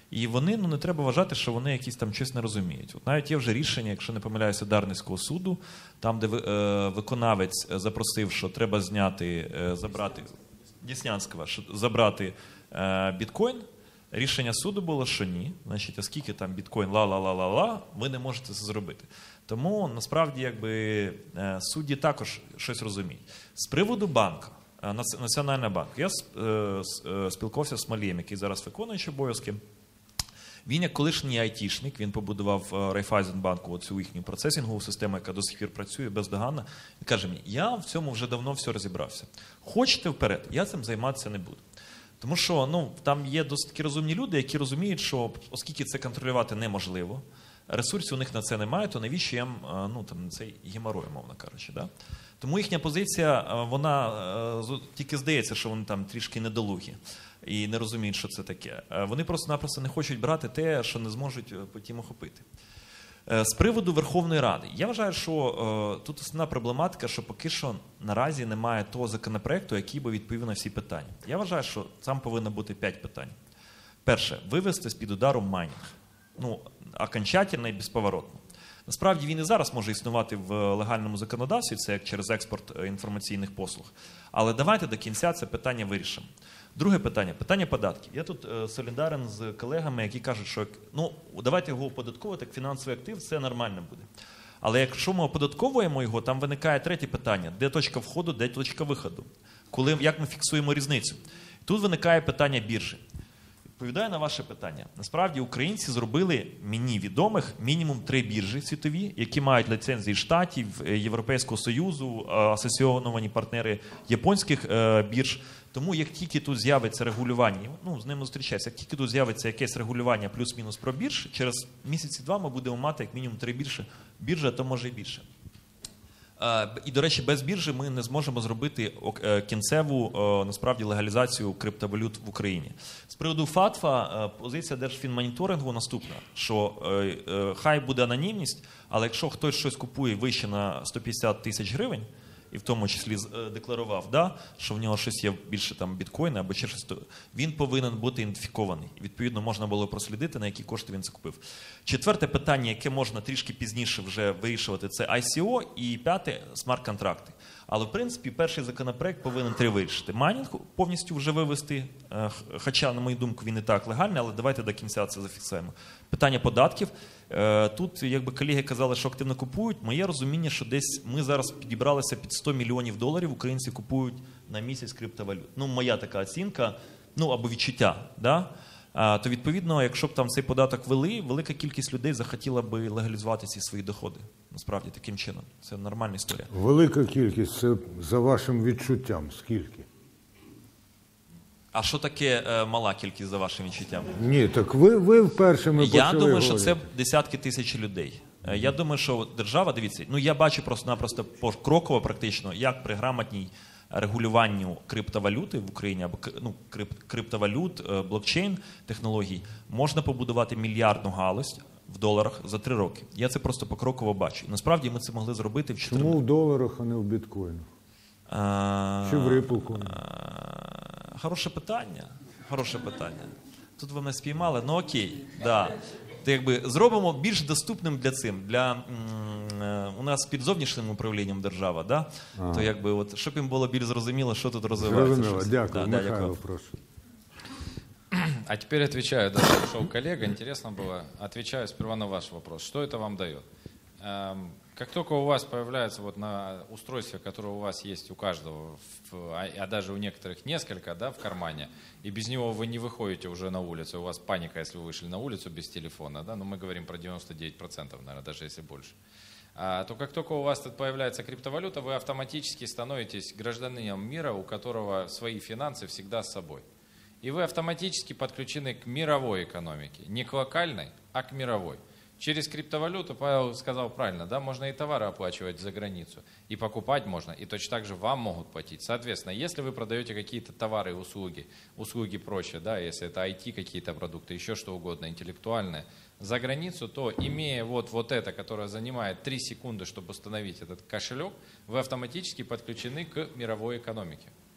І вони, ну не треба вважати, що вони якісь там щось не розуміють. От навіть є вже рішення, якщо не помиляюся, Дарницького суду, там, де е, виконавець запросив, що треба зняти, е, забрати, Деснянського, що забрати е, біткоін, рішення суду було, що ні. Значить, оскільки там біткоін ла-ла-ла-ла-ла, ви не можете це зробити. Тому, насправді, якби, е, судді також щось розуміють. З приводу банку, е, Національного банку, я е, спілкувався з Смолієм, який зараз виконуючий обов'язки. Він, як колишній айтішник, він побудував Райфайзенбанку, оцю їхню процесінгову систему, яка до сих пір працює бездоганно. Він каже мені, я в цьому вже давно все розібрався. Хочете вперед, я цим займатися не буду. Тому що ну, там є досить такі розумні люди, які розуміють, що оскільки це контролювати неможливо, ресурсів у них на це немає, то навіщо їм ну, там, цей геморрой, мовно кажучи. Да? Тому їхня позиція, вона тільки здається, що вони там трішки недолугі і не розуміють, що це таке. Вони просто-напросто не хочуть брати те, що не зможуть потім охопити. З приводу Верховної Ради. Я вважаю, що тут основна проблематика, що поки що наразі немає того законопроекту, який би відповів на всі питання. Я вважаю, що там повинно бути п'ять питань. Перше, вивести з-під удару майнінг. Ну, окончательно і безповоротно. Насправді він і зараз може існувати в легальному законодавстві, це як через експорт інформаційних послуг. Але давайте до кінця це питання вирішимо. Друге питання – питання податків. Я тут е, солідарен з колегами, які кажуть, що ну, давайте його оподатковувати, як фінансовий актив, це нормально буде. Але якщо ми оподатковуємо його, там виникає третє питання – де точка входу, де точка виходу. Коли, як ми фіксуємо різницю? Тут виникає питання біржі. Відповідаю на ваше питання. Насправді українці зробили мені відомих мінімум три біржі світові, які мають ліцензії Штатів, Європейського Союзу, асоційовані партнери японських бірж. Тому як тільки тут з'явиться регулювання, ну з ними зустрічається, як тільки тут з'явиться якесь регулювання плюс-мінус про бірж, через місяці-два ми будемо мати як мінімум три біржі, біржа, а то може і більше. І, до речі, без біржі ми не зможемо зробити кінцеву, насправді, легалізацію криптовалют в Україні. З приводу ФАТФа, позиція Держфінмоніторингу наступна, що хай буде анонімність, але якщо хтось щось купує вище на сто п'ятдесят тисяч гривень, і в тому числі декларував, да, що в нього щось є більше там біткоїна або ще щось, то він повинен бути ідентифікований. Відповідно, можна було прослідити, на які кошти він це купив. Четверте питання, яке можна трішки пізніше вже вирішувати, це ай сі о, і п'яте – смарт-контракти. Але, в принципі, перший законопроект повинен три вирішити. Майнінг повністю вже вивести, хоча, на мою думку, він і так легальний, але давайте до кінця це зафіксуємо. Питання податків. Тут, якби колеги казали, що активно купують, моє розуміння, що десь ми зараз підібралися під сто мільйонів доларів, українці купують на місяць криптовалют. Ну, моя така оцінка, ну, або відчуття, да? То, відповідно, якщо б там цей податок ввели, велика кількість людей захотіла би легалізувати ці свої доходи. Насправді, таким чином. Це нормальна історія. Велика кількість, це за вашим відчуттям, скільки? А що таке е, мала кількість за вашим відчуттям? Ні, так ви, ви вперше ми почали Я думаю, говорити. що це десятки тисяч людей. Е, я думаю, що держава, дивіться, ну я бачу просто-напросто покроково практично, як при грамотній регулюванню криптовалюти в Україні, або ну, крип, криптовалют, блокчейн технологій, можна побудувати мільярдну галузь в доларах за три роки. Я це просто покроково бачу. Насправді ми це могли зробити в чотири. Чому в доларах, а не в біткоїнах? Чи в Ripple? Хороше питання. Хороше питання. Тут ви мене спіймали, ну окей, да. То якби зробимо більш доступним для цим, для у нас під зовнішнім управлінням держава, да? Ага. То якби от щоб їм було більш зрозуміло, що тут розвивається. Зрозуміло, дякую, да, Михайло, дякую. прошу. А теперь отвечаю, да, пришел коллега, интересно было. Отвечаю сперва на ваш вопрос. Что это вам дает? Эм, как только у вас появляется вот на устройстве, которое у вас есть у каждого, в, а, а даже у некоторых несколько, да, в кармане, и без него вы не выходите уже на улицу, у вас паника, если вы вышли на улицу без телефона, да, но мы говорим про девяносто девять процентов, наверное, даже если больше, а, то как только у вас тут появляется криптовалюта, вы автоматически становитесь гражданином мира, у которого свои финансы всегда с собой. И вы автоматически подключены к мировой экономике. Не к локальной, а к мировой. Через криптовалюту, Павел сказал правильно, да, можно и товары оплачивать за границу. И покупать можно, и точно так же вам могут платить. Соответственно, если вы продаете какие-то товары и услуги, услуги прочее, да, если это ай ти какие-то продукты, еще что угодно, интеллектуальное, за границу, то имея вот, вот это, которое занимает три секунды, чтобы установить этот кошелек, вы автоматически подключены к мировой экономике.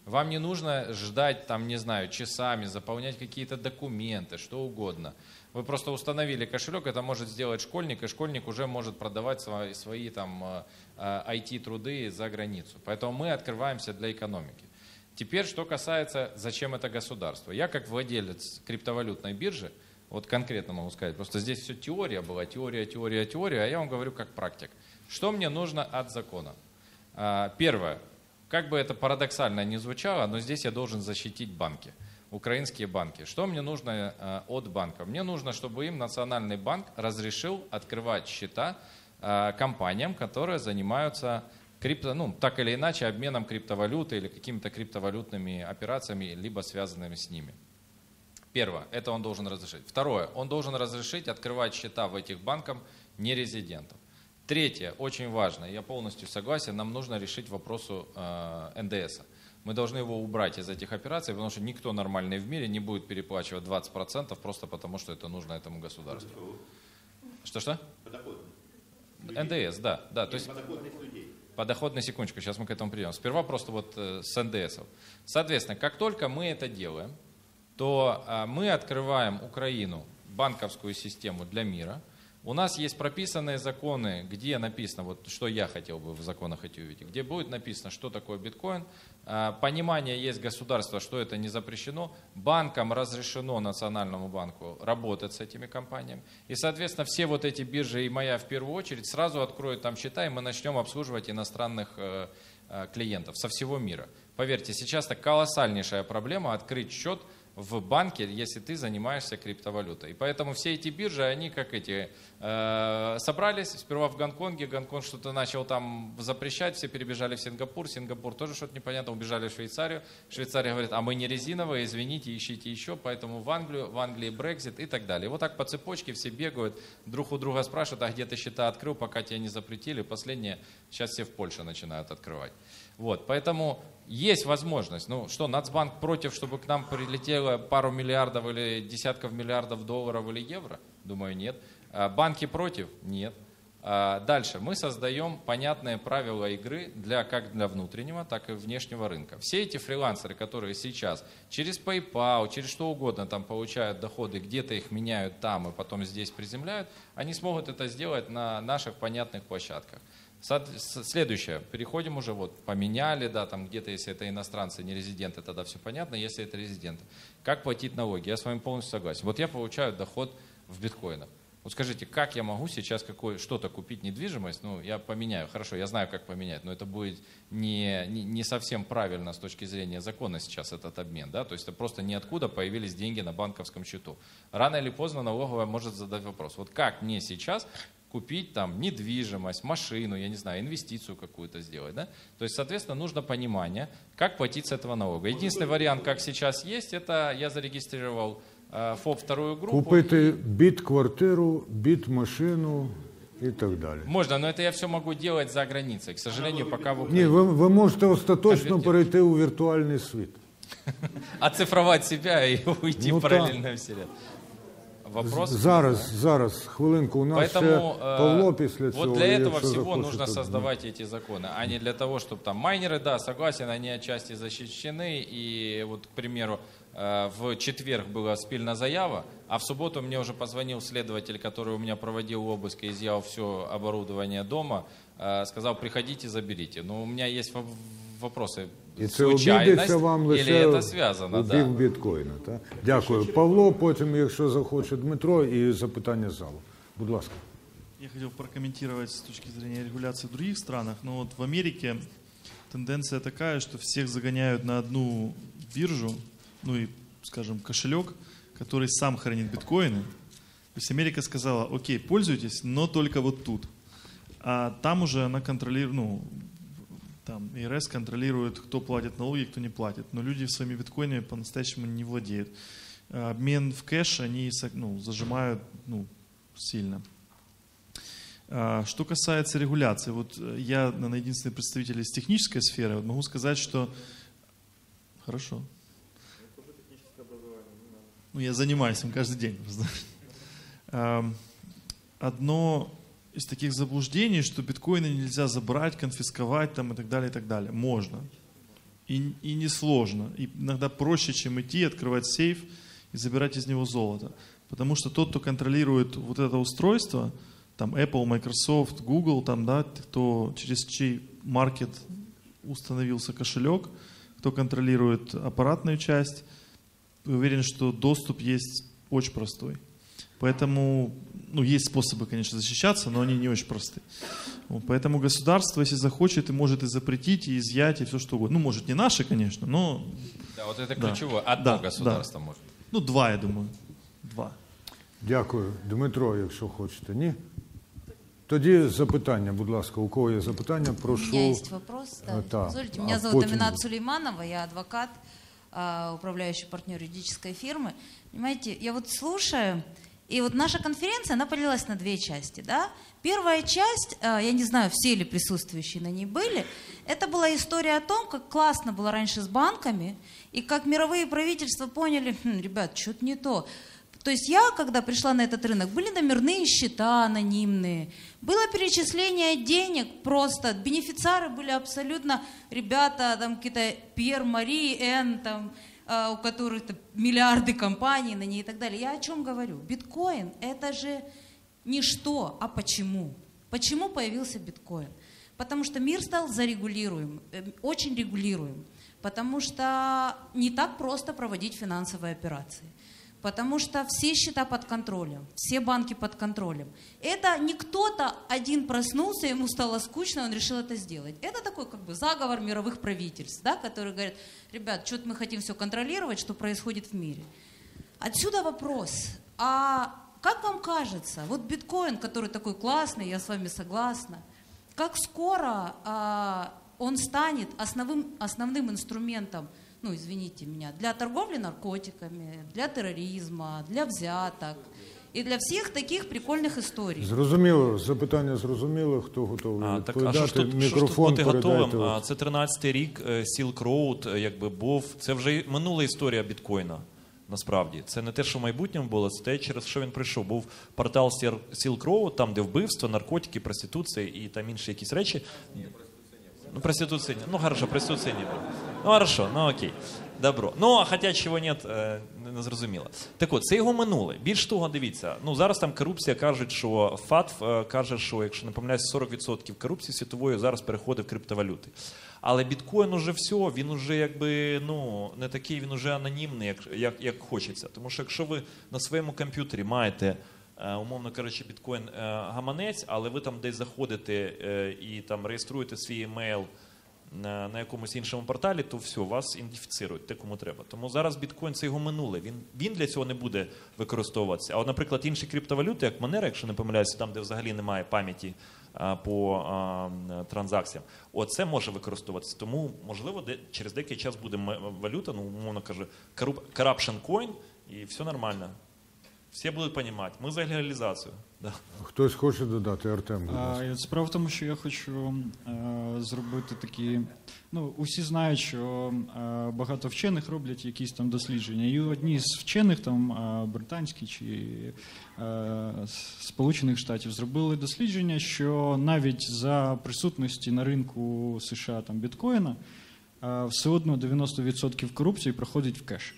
Вам не нужно ждать, там, не знаю, часами, заполнять какие-то документы, что угодно. Вы просто установили кошелек, это может сделать школьник, и школьник уже может продавать свои, свои там ай ти-труды за границу. Поэтому мы открываемся для экономики. Теперь, что касается, зачем это государство. Я как владелец криптовалютной биржи, вот конкретно могу сказать, просто здесь все теория была, теория, теория, теория, а я вам говорю как практик. Что мне нужно от закона? Первое. Как бы это парадоксально ни звучало, но здесь я должен защитить банки, украинские банки. Что мне нужно э, от банка? Мне нужно, чтобы им Национальный банк разрешил открывать счета э, компаниям, которые занимаются крипто, ну, так или иначе обменом криптовалюты или какими-то криптовалютными операциями, либо связанными с ними. Первое, это он должен разрешить. Второе, он должен разрешить открывать счета в этих банках нерезидентов. Третье, очень важно, я полностью согласен, нам нужно решить вопрос э, эн дэ эса. Мы должны его убрать из этих операций, потому что никто нормальный в мире не будет переплачивать двадцать процентов просто потому, что это нужно этому государству. Что-что? эн дэ эс, да. да то есть, подоходный, секундочку, сейчас мы к этому придем. Сперва просто вот э, с эн дэ эсов. Соответственно, как только мы это делаем, то э, мы открываем Украину, банковскую систему для мира. У нас есть прописанные законы, где написано, вот что я хотел бы в законах эти увидеть, где будет написано, что такое биткоин. Понимание есть государства, что это не запрещено. Банкам разрешено, Национальному банку, работать с этими компаниями. И, соответственно, все вот эти биржи и моя в первую очередь сразу откроют там счета, и мы начнем обслуживать иностранных клиентов со всего мира. Поверьте, сейчас это колоссальнейшая проблема открыть счет в банке, если ты занимаешься криптовалютой. И поэтому все эти биржи, они как эти, э, собрались сперва в Гонконге, Гонконг что-то начал там запрещать, все перебежали в Сингапур, Сингапур тоже что-то непонятно, убежали в Швейцарию. Швейцария говорит, а мы не резиновые, извините, ищите еще, поэтому в Англию, в Англии Брексит и так далее. И вот так по цепочке все бегают, друг у друга спрашивают, а где ты счета открыл, пока тебя не запретили. Последнее, сейчас все в Польше начинают открывать. Вот, поэтому есть возможность. Ну что, Нацбанк против, чтобы к нам прилетело пару миллиардов или десятков миллиардов долларов или евро? Думаю, нет. Банки против? Нет. Дальше. Мы создаем понятные правила игры для, как для внутреннего, так и внешнего рынка. Все эти фрилансеры, которые сейчас через PayPal, через что угодно там получают доходы, где-то их меняют там и потом здесь приземляют, они смогут это сделать на наших понятных площадках. Следующее, переходим уже, вот, поменяли, да, там где-то, если это иностранцы, не резиденты, тогда все понятно, если это резиденты. Как платить налоги? Я с вами полностью согласен. Вот я получаю доход в биткоинах. Вот скажите, как я могу сейчас какое, что-то купить, недвижимость? Ну, я поменяю, хорошо, я знаю, как поменять, но это будет не, не, не совсем правильно с точки зрения закона сейчас этот обмен, да, то есть это просто ниоткуда появились деньги на банковском счету. Рано или поздно налоговая может задать вопрос, вот как мне сейчас купить там недвижимость, машину, я не знаю, инвестицию какую-то сделать, да? То есть, соответственно, нужно понимание, как платить с этого налога. Единственный вариант, как сейчас есть, это я зарегистрировал э, ФОП вторую группу. Купити біт-квартиру, біт-машину і так далі. Можно, но это я все могу делать за границей. К сожалению, пока в Украине. Ні, ви, ви можете остаточно перейти у віртуальний світ. Оцифровать себя и уйти Ну, в параллельную вселенную. Вопрос? Зараз, зараз, хвилинку, у нас Поэтому, ще Павло після цього. Вот для этого всего захочете, нужно то... создавать эти законы, а не для того, чтобы там майнеры, да, согласен, они отчасти защищены, и вот, к примеру, в четверг была спільна заява, а в субботу мне уже позвонил следователь, который у меня проводил обыск и изъял все оборудование дома, сказал, приходите, заберите. Но у меня есть вопросы. І це обійдеться вам лише связано, у бік да. біткоїна. Так? Дякую. Павло, потім, якщо захоче, Дмитро, і запитання з залу. Будь ласка. Я хотел прокомментировать с точки зрения регуляции в других странах. Но вот в Америке тенденция такая, что всех загоняют на одну биржу, ну и, скажем, кошелек, который сам хранит биткоины. То есть Америка сказала, окей, пользуйтесь, но только вот тут. А там уже она контролирует, ну, там ай эр эс контролирует, кто платит налоги, кто не платит. Но люди своими биткоинами по-настоящему не владеют. Обмен в кэш они, ну, зажимают, ну, сильно. Что касается регуляции, вот я, наверное, единственный представитель из технической сферы, вот могу сказать, что... Хорошо. Ну, я занимаюсь им каждый день. Одно из таких заблуждений, что биткоины нельзя забрать, конфисковать там, и так далее, и так далее. Можно. и, и несложно. И иногда проще, чем идти, открывать сейф и забирать из него золото. Потому что тот, кто контролирует вот это устройство, там Apple, Microsoft, Google, там, да, кто, через чей маркет установился кошелек, кто контролирует аппаратную часть, уверен, что доступ есть очень простой. Поэтому, ну, есть способы, конечно, защищаться, но они не очень простые. Вот, поэтому государство, если захочет, и может и запретить, и изъять, и все что угодно. Ну, может, не наши, конечно, но... Да, вот это да. ключевое. Одно да, государство да. может. Ну, два, я думаю. Два. Дякую. Дмитро, якщо хочете. Ні? Тоді запитання, будь ласка. У кого є запитання, прошу. У меня есть вопрос. Да. Да. Позвольте, меня А зовут потім... Аминат Сулейманова, я адвокат, управляющий партнер юридической фирмы. Понимаете, я вот слушаю, и вот наша конференция, она поделилась на две части, да? Первая часть, я не знаю, все ли присутствующие на ней были, это была история о том, как классно было раньше с банками, и как мировые правительства поняли, хм, ребят, что-то не то. То есть я, когда пришла на этот рынок, были номерные счета анонимные, было перечисление денег просто, бенефициары были абсолютно ребята, там какие-то Пьер, Мари, Н, там, э, у которых миллиарды компаний на ней и так далее. Я о чем говорю? Биткоин — это же не что, а почему. Почему появился биткоин? Потому что мир стал зарегулируем, э, очень регулируем, потому что не так просто проводить финансовые операции. Потому что все счета под контролем, все банки под контролем. Это не кто-то один проснулся, ему стало скучно, он решил это сделать. Это такой как бы заговор мировых правительств, да, которые говорят, ребят, что-то мы хотим все контролировать, что происходит в мире. Отсюда вопрос, а как вам кажется, вот биткоин, который такой классный, я с вами согласна, как скоро а, он станет основным, основным инструментом, ну, извините меня, для торговли наркотиками, для терроризма, для взяток і для всіх таких прикольних історій. Зрозуміло, запитання зрозуміло, хто готовий а, відповідати. Так, а що ж тут, Мікрофон що ж тут бути передайте. готовим? Це тринадцятий рік, Silk Road, якби був, це вже минула історія біткоїна. Насправді, це не те, що в майбутньому було, це те, через що він прийшов. Був портал Silk Road, там, де вбивство, наркотики, проституція і там інші якісь речі. Ну, проституция, ну, хорошо, проституция не было. Ну, хорошо, ну, окей, добро. Ну, а хотя чого нет, не зрозуміло. Так от, це його минуле. Більш того, дивіться, ну, зараз там корупція, кажуть, що ФАТФ каже, що, якщо не помиляюсь, сорок відсотків корупції світової зараз переходить в криптовалюти. Але біткоін уже все, він уже якби, ну, не такий, він уже анонімний, як, як, як хочеться. Тому що якщо ви на своєму комп'ютері маєте, умовно кажучи, біткоін гаманець, але ви там десь заходите і там реєструєте свій емейл на, на якомусь іншому порталі, то все, вас ідентифіцирують, те, кому треба. Тому зараз біткоін – це його минуле. Він, він для цього не буде використовуватися. А от, наприклад, інші криптовалюти, як Monero, якщо не помиляюся, там, де взагалі немає пам'яті а, по а, транзакціям, оце може використовуватися. Тому, можливо, де, через деякий час буде валюта, ну, умовно кажу, corruption coin, і все нормально. Всі будуть розуміти. Ми за легалізацію. Да. Хтось хоче додати, Артем? А, справа в тому, що я хочу а, зробити такі... Ну, усі знають, що а, багато вчених роблять якісь там дослідження. І одні з вчених, там, а, британські чи а, Сполучених Штатів, зробили дослідження, що навіть за присутності на ринку США там, біткоїна а, все одно дев'яносто відсотків корупції проходить в кеш.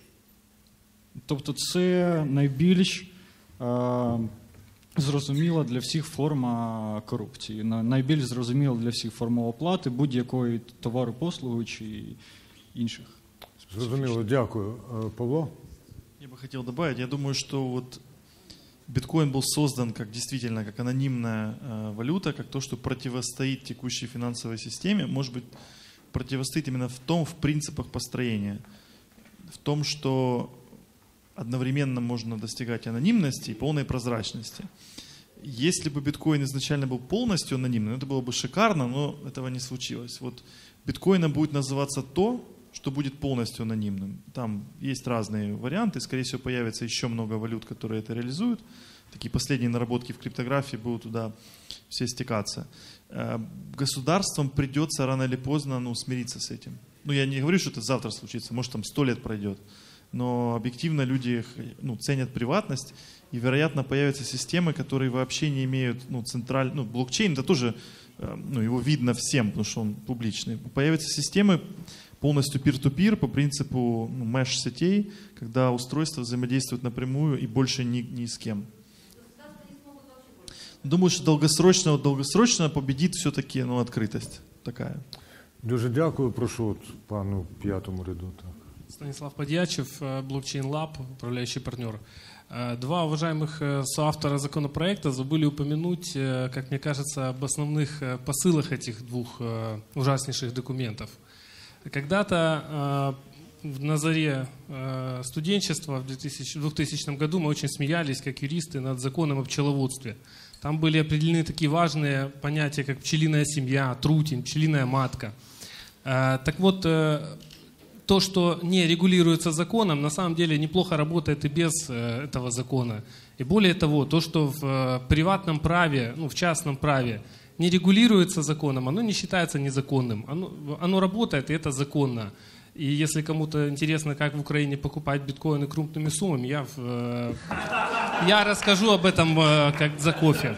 Тобто це найбільш е, зрозуміла для всіх форма корупції, найбільш зрозуміла для всіх форма оплати будь-якої товару, послуги чи інших. Зрозуміло, дякую. Павло? Я бы хотел добавить, я думаю, что вот биткоин был создан как действительно как анонимная э, валюта, как то, что противостоит текущей финансовой системе, может быть, противостоит именно в том, в принципах построения, в том, что одновременно можно достигать анонимности и полной прозрачности. Если бы биткоин изначально был полностью анонимным, это было бы шикарно, но этого не случилось. Вот биткоином будет называться то, что будет полностью анонимным. Там есть разные варианты, скорее всего появится еще много валют, которые это реализуют. Такие последние наработки в криптографии будут туда все стекаться. Государствам придется рано или поздно, ну, смириться с этим. Ну, я не говорю, что это завтра случится, может там сто лет пройдет. Но объективно люди, ну, ценят приватность, и, вероятно, появятся системы, которые вообще не имеют, ну, централь... ну, блокчейн, это тоже, ну, его видно всем, потому что он публичный. Появятся системы, полностью peer-to-peer по принципу ну, mesh-сетей, когда устройства взаимодействуют напрямую и больше ни, ни с кем. Думаю, что долгосрочно, долгосрочно победит все-таки ну, открытость такая. Дуже дякую. Прошу от пану п'ятому ряду. Так. Станислав Подьячев, Blockchain Lab, управляющий партнер. Два уважаемых соавтора законопроекта забыли упомянуть, как мне кажется, об основных посылах этих двух ужаснейших документов. Когда-то на заре студенчества в двухтысячном году мы очень смеялись, как юристы, над законом о пчеловодстве. Там были определены такие важные понятия, как пчелиная семья, трутень, пчелиная матка. Так вот, то, что не регулируется законом, на самом деле неплохо работает и без этого закона. И более того, то, что в приватном праве, ну, в частном праве не регулируется законом, оно не считается незаконным. Оно, оно работает, и это законно. И если кому-то интересно, как в Украине покупать биткоины крупными суммами, я, в, я расскажу об этом как за кофе.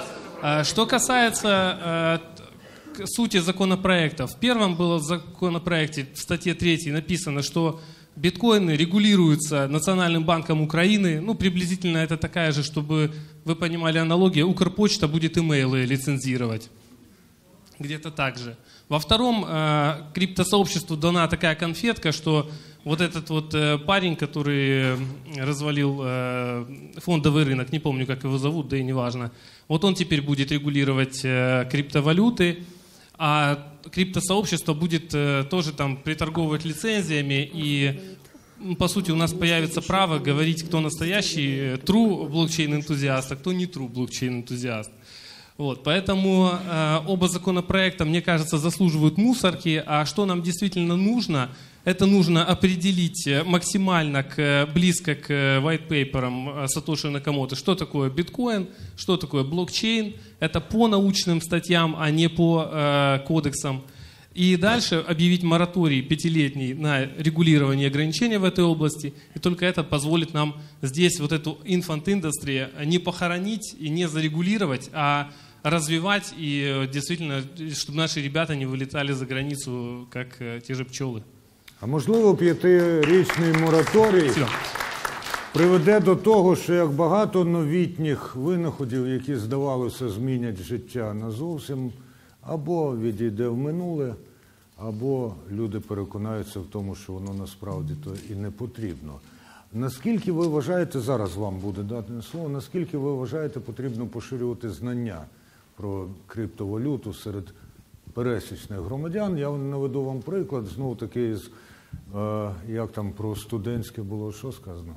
Что касается сути законопроекта. В первом было в законопроекте, в статье третьей написано, что биткоины регулируются Национальным банком Украины. Ну, приблизительно это такая же, чтобы вы понимали аналогия, Укрпочта будет имейлы лицензировать. Где-то так же. Во втором э, криптосообществу дана такая конфетка, что вот этот вот э, парень, который развалил э, фондовый рынок, не помню, как его зовут, да и неважно, вот он теперь будет регулировать э, криптовалюты, а криптосообщество будет э, тоже там приторговывать лицензиями, и по сути у нас появится право говорить, кто настоящий true блокчейн-энтузиаст, а кто не true блокчейн-энтузиаст. Вот, поэтому э, оба законопроекта, мне кажется, заслуживают мусорки, а что нам действительно нужно, это нужно определить максимально к, близко к white paper'ам Сатоши Накамото, что такое биткоин, что такое блокчейн, это по научным статьям, а не по э, кодексам. И дальше объявить мораторий пятилетний на регулирование ограничений в этой области. И только это позволит нам здесь вот эту инфант-индустрию не похоронить и не зарегулировать, а развивать и действительно, чтобы наши ребята не вылетали за границу, как те же пчелы. А можливо, п'ятирічний мораторій приведе до того, що як багато новітніх винаходів, які, здавалося, змінять життя назовсім, або відійде в минуле, або люди переконаються в тому, що воно насправді то і не потрібно. Наскільки ви вважаєте, зараз вам буде дане слово, наскільки ви вважаєте, потрібно поширювати знання про криптовалюту серед пересічних громадян? Я наведу вам приклад, знову таки, з, е, як там про студентське було, що сказано?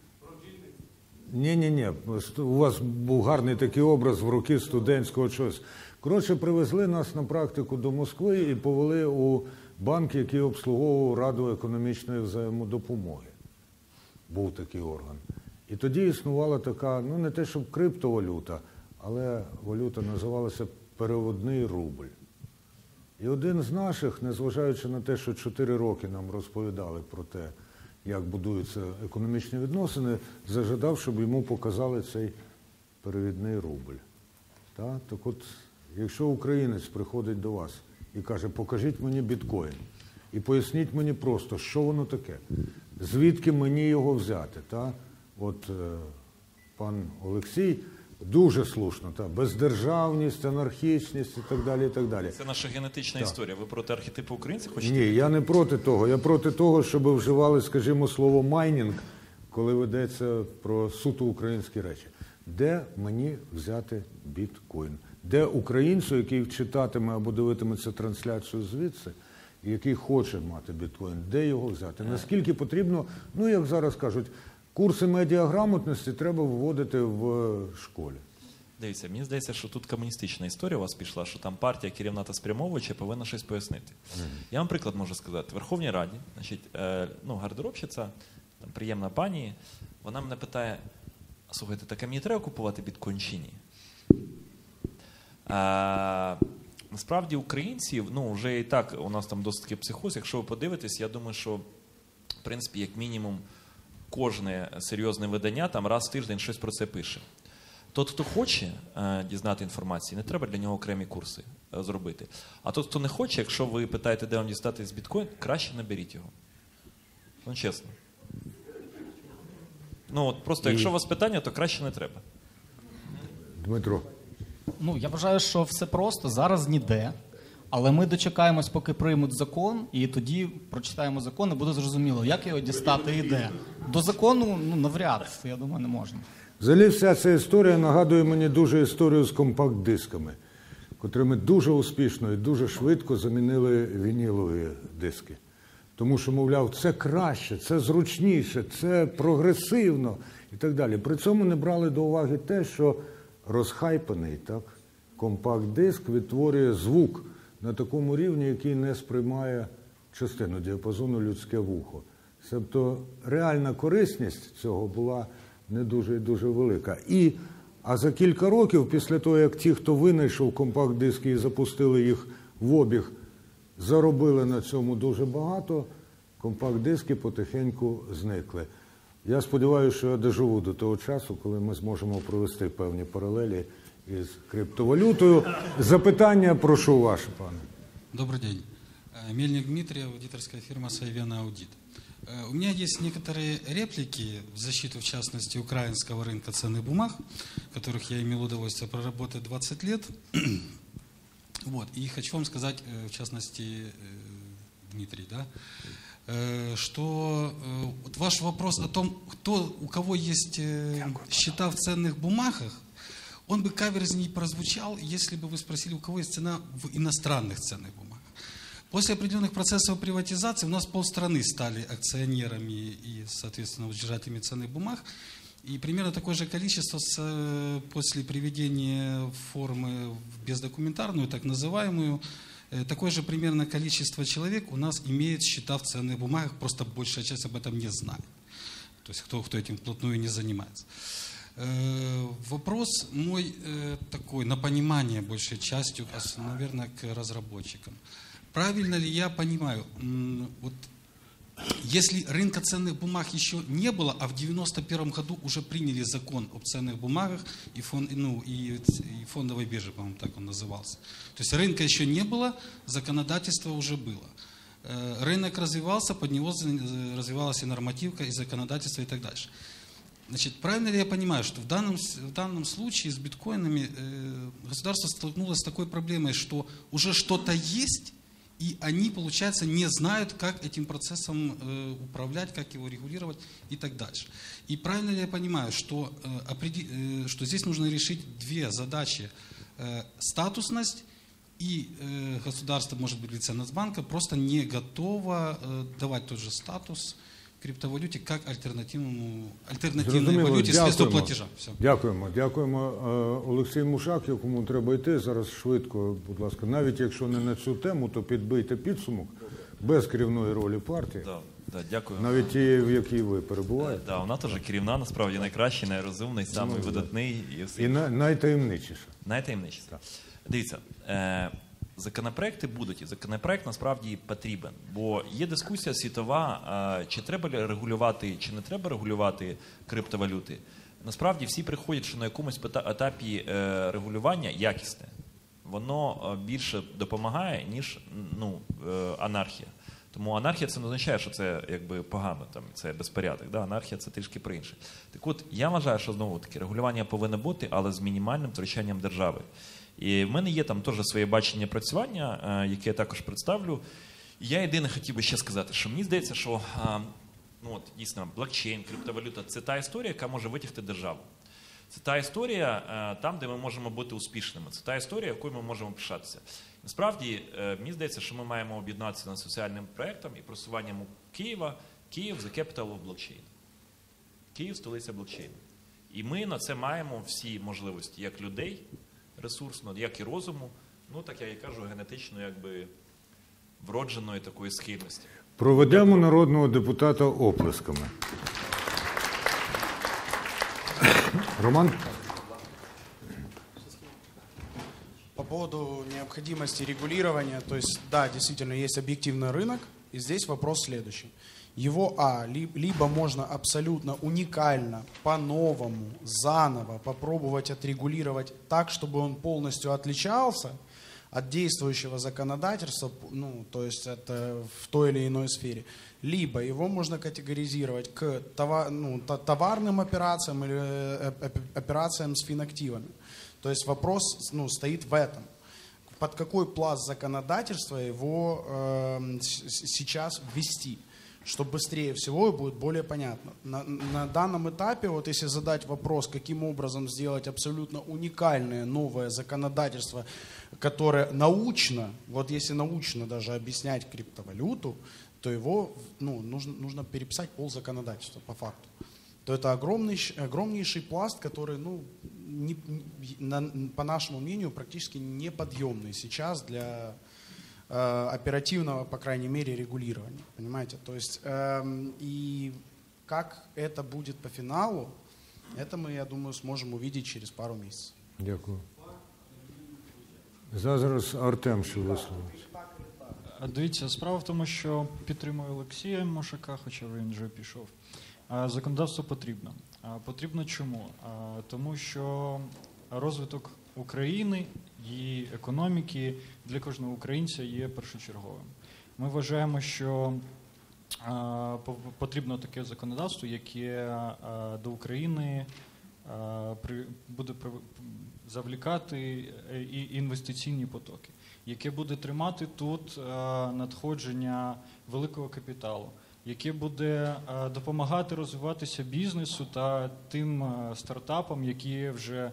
Ні-ні-ні, у вас був гарний такий образ в роки студентського чогось. Коротше, привезли нас на практику до Москви і повели у банк, який обслуговував Раду економічної взаємодопомоги. Був такий орган. І тоді існувала така, ну не те, щоб криптовалюта, але валюта називалася переводний рубль. І один з наших, незважаючи на те, що чотири роки нам розповідали про те, як будуються економічні відносини, зажадав, щоб йому показали цей перевідний рубль. Так? Так от, якщо українець приходить до вас і каже, покажіть мені біткоін, і поясніть мені просто, що воно таке, звідки мені його взяти. Так? От е, пан Олексій дуже слушно, та, бездержавність, анархічність і так далі, і так далі. Це наша генетична так. історія. Ви проти архетипу українців хочете? Ні, я не проти того. Я проти того, щоб вживали, скажімо, слово майнінг, коли ведеться про суто українські речі. Де мені взяти біткоін? Де українцю, який читатиме або дивитиметься трансляцію звідси, який хоче мати біткоін, де його взяти? Наскільки потрібно, ну, як зараз кажуть, курси медіаграмотності треба вводити в школі. Дивіться, мені здається, що тут комуністична історія у вас пішла, що там партія керівна та спрямовуюча повинна щось пояснити. Mm-hmm. Я вам приклад можу сказати. В Верховній Раді, значить, е, ну, гардеробщиця, там, приємна пані, вона мене питає, слухайте, так а мені треба купувати біткоін чи ні? Е, насправді українців, ну, вже і так у нас там досить такий психоз, якщо ви подивитесь, я думаю, що, в принципі, як мінімум, кожне серйозне видання там раз в тиждень щось про це пише. Тот, хто хоче е, дізнати інформацію, не треба для нього окремі курси е, зробити. А тот, хто не хоче, якщо ви питаєте, де вам дістати з біткоін, краще наберіть його. Ну, чесно. Ну, от просто, якщо у вас питання, то краще не треба. Дмитро. Ну, я вважаю, що все просто, зараз ніде. Але ми дочекаємось, поки приймуть закон, і тоді прочитаємо закон, і буде зрозуміло, як його дістати і де. До закону, ну, навряд, я думаю, не можна. Взагалі вся ця історія нагадує мені дуже історію з компакт-дисками, котрими дуже успішно і дуже швидко замінили вінілові диски. Тому що, мовляв, це краще, це зручніше, це прогресивно і так далі. При цьому не брали до уваги те, що розхайпаний, так, компакт-диск відтворює звук на такому рівні, який не сприймає частину діапазону людське вухо. Тобто реальна корисність цього була не дуже і дуже велика. І, а за кілька років, після того, як ті, хто винайшов компакт-диски і запустили їх в обіг, заробили на цьому дуже багато, компакт-диски потихеньку зникли. Я сподіваюся, що я доживу до того часу, коли ми зможемо провести певні паралелі із криптовалютою. Запитання, прошу ваше, пане. Добрый день. Мельник Дмитрий, аудиторская фирма «Сайвена Аудит». У меня есть некоторые реплики в защиту, в частности, украинского рынка ценных бумаг, которых я имел удовольствие проработать двадцать лет. Вот. И хочу вам сказать, в частности, Дмитрий, да, что вот ваш вопрос о том, кто, у кого есть счета в ценных бумагах, он бы каверзней прозвучал, если бы вы спросили, у кого есть цена в иностранных ценных бумагах. После определенных процессов приватизации у нас полстраны стали акционерами и, соответственно, держателями ценных бумаг. И примерно такое же количество с, после приведения формы в бездокументарную, так называемую, такое же примерно количество человек у нас имеет счета в ценных бумагах, просто большая часть об этом не знает. То есть кто, кто этим вплотную не занимается. Вопрос мой такой, на понимание большей частью, наверное, к разработчикам. Правильно ли я понимаю, вот если рынка ценных бумаг еще не было, а в девяносто первом году уже приняли закон об ценных бумагах и, фон, ну, и, и фондовой бирже, по-моему, так он назывался. То есть рынка еще не было, законодательство уже было. Рынок развивался, под него развивалась и нормативка, и законодательство, и так дальше. Значит, правильно ли я понимаю, что в данном, в данном случае с биткоинами э, государство столкнулось с такой проблемой, что уже что-то есть, и они, получается, не знают, как этим процессом э, управлять, как его регулировать и так дальше. И правильно ли я понимаю, что, э, определ... э, что здесь нужно решить две задачи. Э, статусность и э, государство, может быть, лице Нацбанка, просто не готово э, давать тот же статус криптовалюті як альтернативному, альтернативній валюті средства платежа. Все. Дякуємо. Дякуємо. Олексій Мушак, якому треба йти зараз швидко, будь ласка. Навіть якщо не на цю тему, то підбийте підсумок без керівної ролі партії. Да, да, дякую. Навіть тієї, в якій ви перебуваєте. Да, вона теж керівна, насправді найкращий, найрозумний, самий ну, видатний. І, все. І на, найтаємничіша. Найтаємничіша. Так. Дивіться, е, законопроекти будуть, і законопроект насправді потрібен, бо є дискусія світова, чи треба регулювати, чи не треба регулювати криптовалюти. Насправді всі приходять, що на якомусь етапі регулювання якісне, воно більше допомагає, ніж ну, анархія. Тому анархія це не означає, що це якби погано, там, це безпорядок. Да? Анархія це трішки про інше. Так от, я вважаю, що знову-таки регулювання повинно бути, але з мінімальним втручанням держави. І в мене є там теж своє бачення працювання, яке я також представлю. Я єдине хотів би ще сказати, що мені здається, що ну, от, дійсно блокчейн, криптовалюта – це та історія, яка може витягти державу. Це та історія там, де ми можемо бути успішними. Це та історія, якою ми можемо пишатися. Насправді, мені здається, що ми маємо об'єднатися над соціальним проєктом і просуванням Києва. Київ – the capital of blockchain. Київ – столиця блокчейну. І ми на це маємо всі можливості, як людей, ресурсно, як і розуму, ну, так я і кажу, генетично, якби, вродженої такої схильності. Проведемо народного депутата оплесками. Роман? По поводу необходимости регулирования, то есть, да, действительно, есть объективный рынок, И здесь вопрос следующий. Его, а, либо можно абсолютно уникально, по-новому, заново попробовать отрегулировать так, чтобы он полностью отличался от действующего законодательства, ну, то есть это в той или иной сфере. Либо его можно категоризировать к товар, ну, товарным операциям или операциям с финактивами. То есть вопрос, ну, стоит в этом. Под какой пласт законодательства его э, сейчас ввести, чтобы быстрее всего и будет более понятно. На, на данном этапе, вот если задать вопрос, каким образом сделать абсолютно уникальное новое законодательство, которое научно, вот если научно даже объяснять криптовалюту, то его, ну, нужно, нужно переписать пол законодательства по факту. То это огромный, огромнейший пласт, который, ну, не, на, по нашему мнению, практически неподъемный сейчас для э, оперативного, по крайней мере, регулирования. Понимаете? То есть, э, и как это будет по финалу, это мы, я думаю, сможем увидеть через пару месяцев. Дякую. Зараз Артем ще висловиться. Дивіться, справа в тому, що підтримую Олексія Мошака, хоча він вже пішов. Законодавство потрібно. Потрібно чому? Тому що розвиток України, її економіки для кожного українця є першочерговим. Ми вважаємо, що потрібно таке законодавство, яке до України буде завлікати інвестиційні потоки, яке буде тримати тут надходження великого капіталу, яке буде допомагати розвиватися бізнесу та тим стартапам, які вже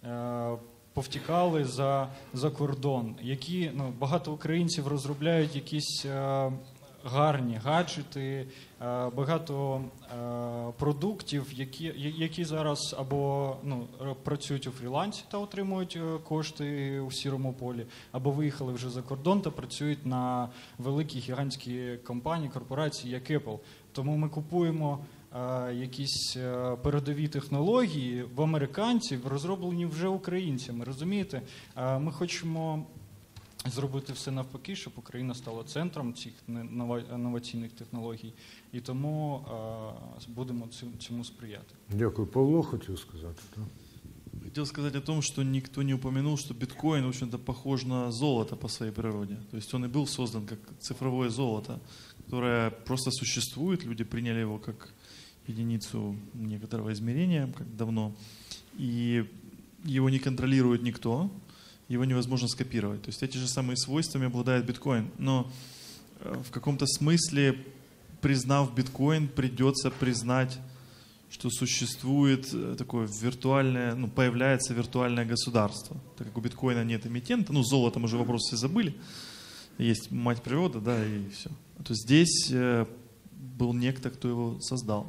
повтікали за, за кордон, які, ну, багато українців розробляють якісь гарні гаджети, багато продуктів, які, які зараз або, ну, працюють у фрілансі та отримують кошти у сірому полі, або виїхали вже за кордон та працюють на великі гігантські компанії, корпорації, як Apple. Тому ми купуємо якісь передові технології в американців, розроблені вже українцями. Розумієте? Ми хочемо зробити все навпаки, щоб Україна стала центром цих інноваційних технологій. І тому будемо цьому сприяти. Дякую. Павло хотів сказати, так? Хотел сказать о том, что никто не упомянул, что биткоин, в общем-то, похож на золото по своей природе. То есть он и был создан как цифровое золото, которое просто существует. Люди приняли его как единицу некоторого измерения, как давно. И его не контролирует никто. Его невозможно скопировать. То есть эти же самые свойствами обладает биткоин. Но в каком-то смысле, признав биткоин, придется признать, что существует такое виртуальное, ну, появляется виртуальное государство. Так как у биткоина нет эмитента, ну, золото мы уже вопрос все забыли, есть мать природа, да, и все. То здесь был некто, кто его создал.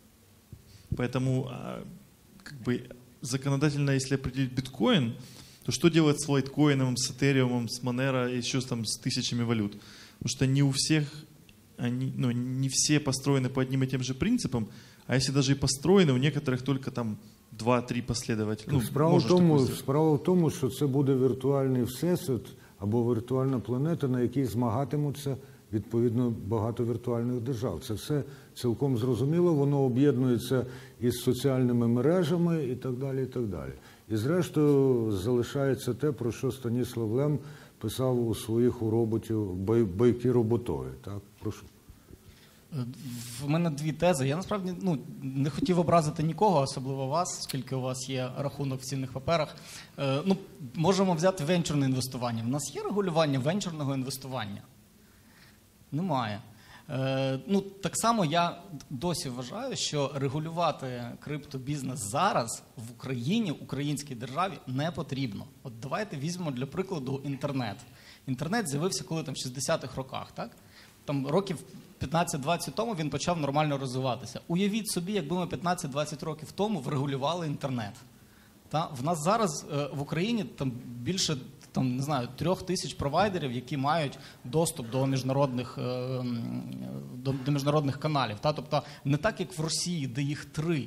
Поэтому, как бы, законодательно, если определить биткоин, то что делать с лайткоином, с этериумом, с Monero и еще там с тысячами валют? Потому что не у всех, они, ну, не все построены по одним и тем же принципам, а если даже и построены, у некоторых только там два-три последователя. Ну, справа, в тому, справа в тому, що це буде віртуальний всесвіт або віртуальна планета, на якій змагатимуться відповідно багато віртуальних держав. Це все цілком зрозуміло, воно об'єднується із соціальними мережами і так далі, і так далі. І зрештою залишається те, про що Станіслав Лем писав у своїх у роботів «Байки роботові». Так, прошу. В мене дві тези. Я насправді, ну, не хотів образити нікого, особливо вас, оскільки у вас є рахунок в цінних паперах. Е, ну, можемо взяти венчурне інвестування. У нас є регулювання венчурного інвестування? Немає. Е, ну, так само я досі вважаю, що регулювати криптобізнес зараз в Україні, українській державі не потрібно. От давайте візьмемо для прикладу інтернет. Інтернет з'явився коли там в шістдесятих роках, так? Там років п'ятнадцять-двадцять тому він почав нормально розвиватися. Уявіть собі, якби ми п'ятнадцять-двадцять років тому врегулювали інтернет. Та? В нас зараз е, в Україні там більше там, не знаю, трьох тисяч провайдерів, які мають доступ до міжнародних, до, до міжнародних каналів. Та? Тобто не так, як в Росії, де їх три.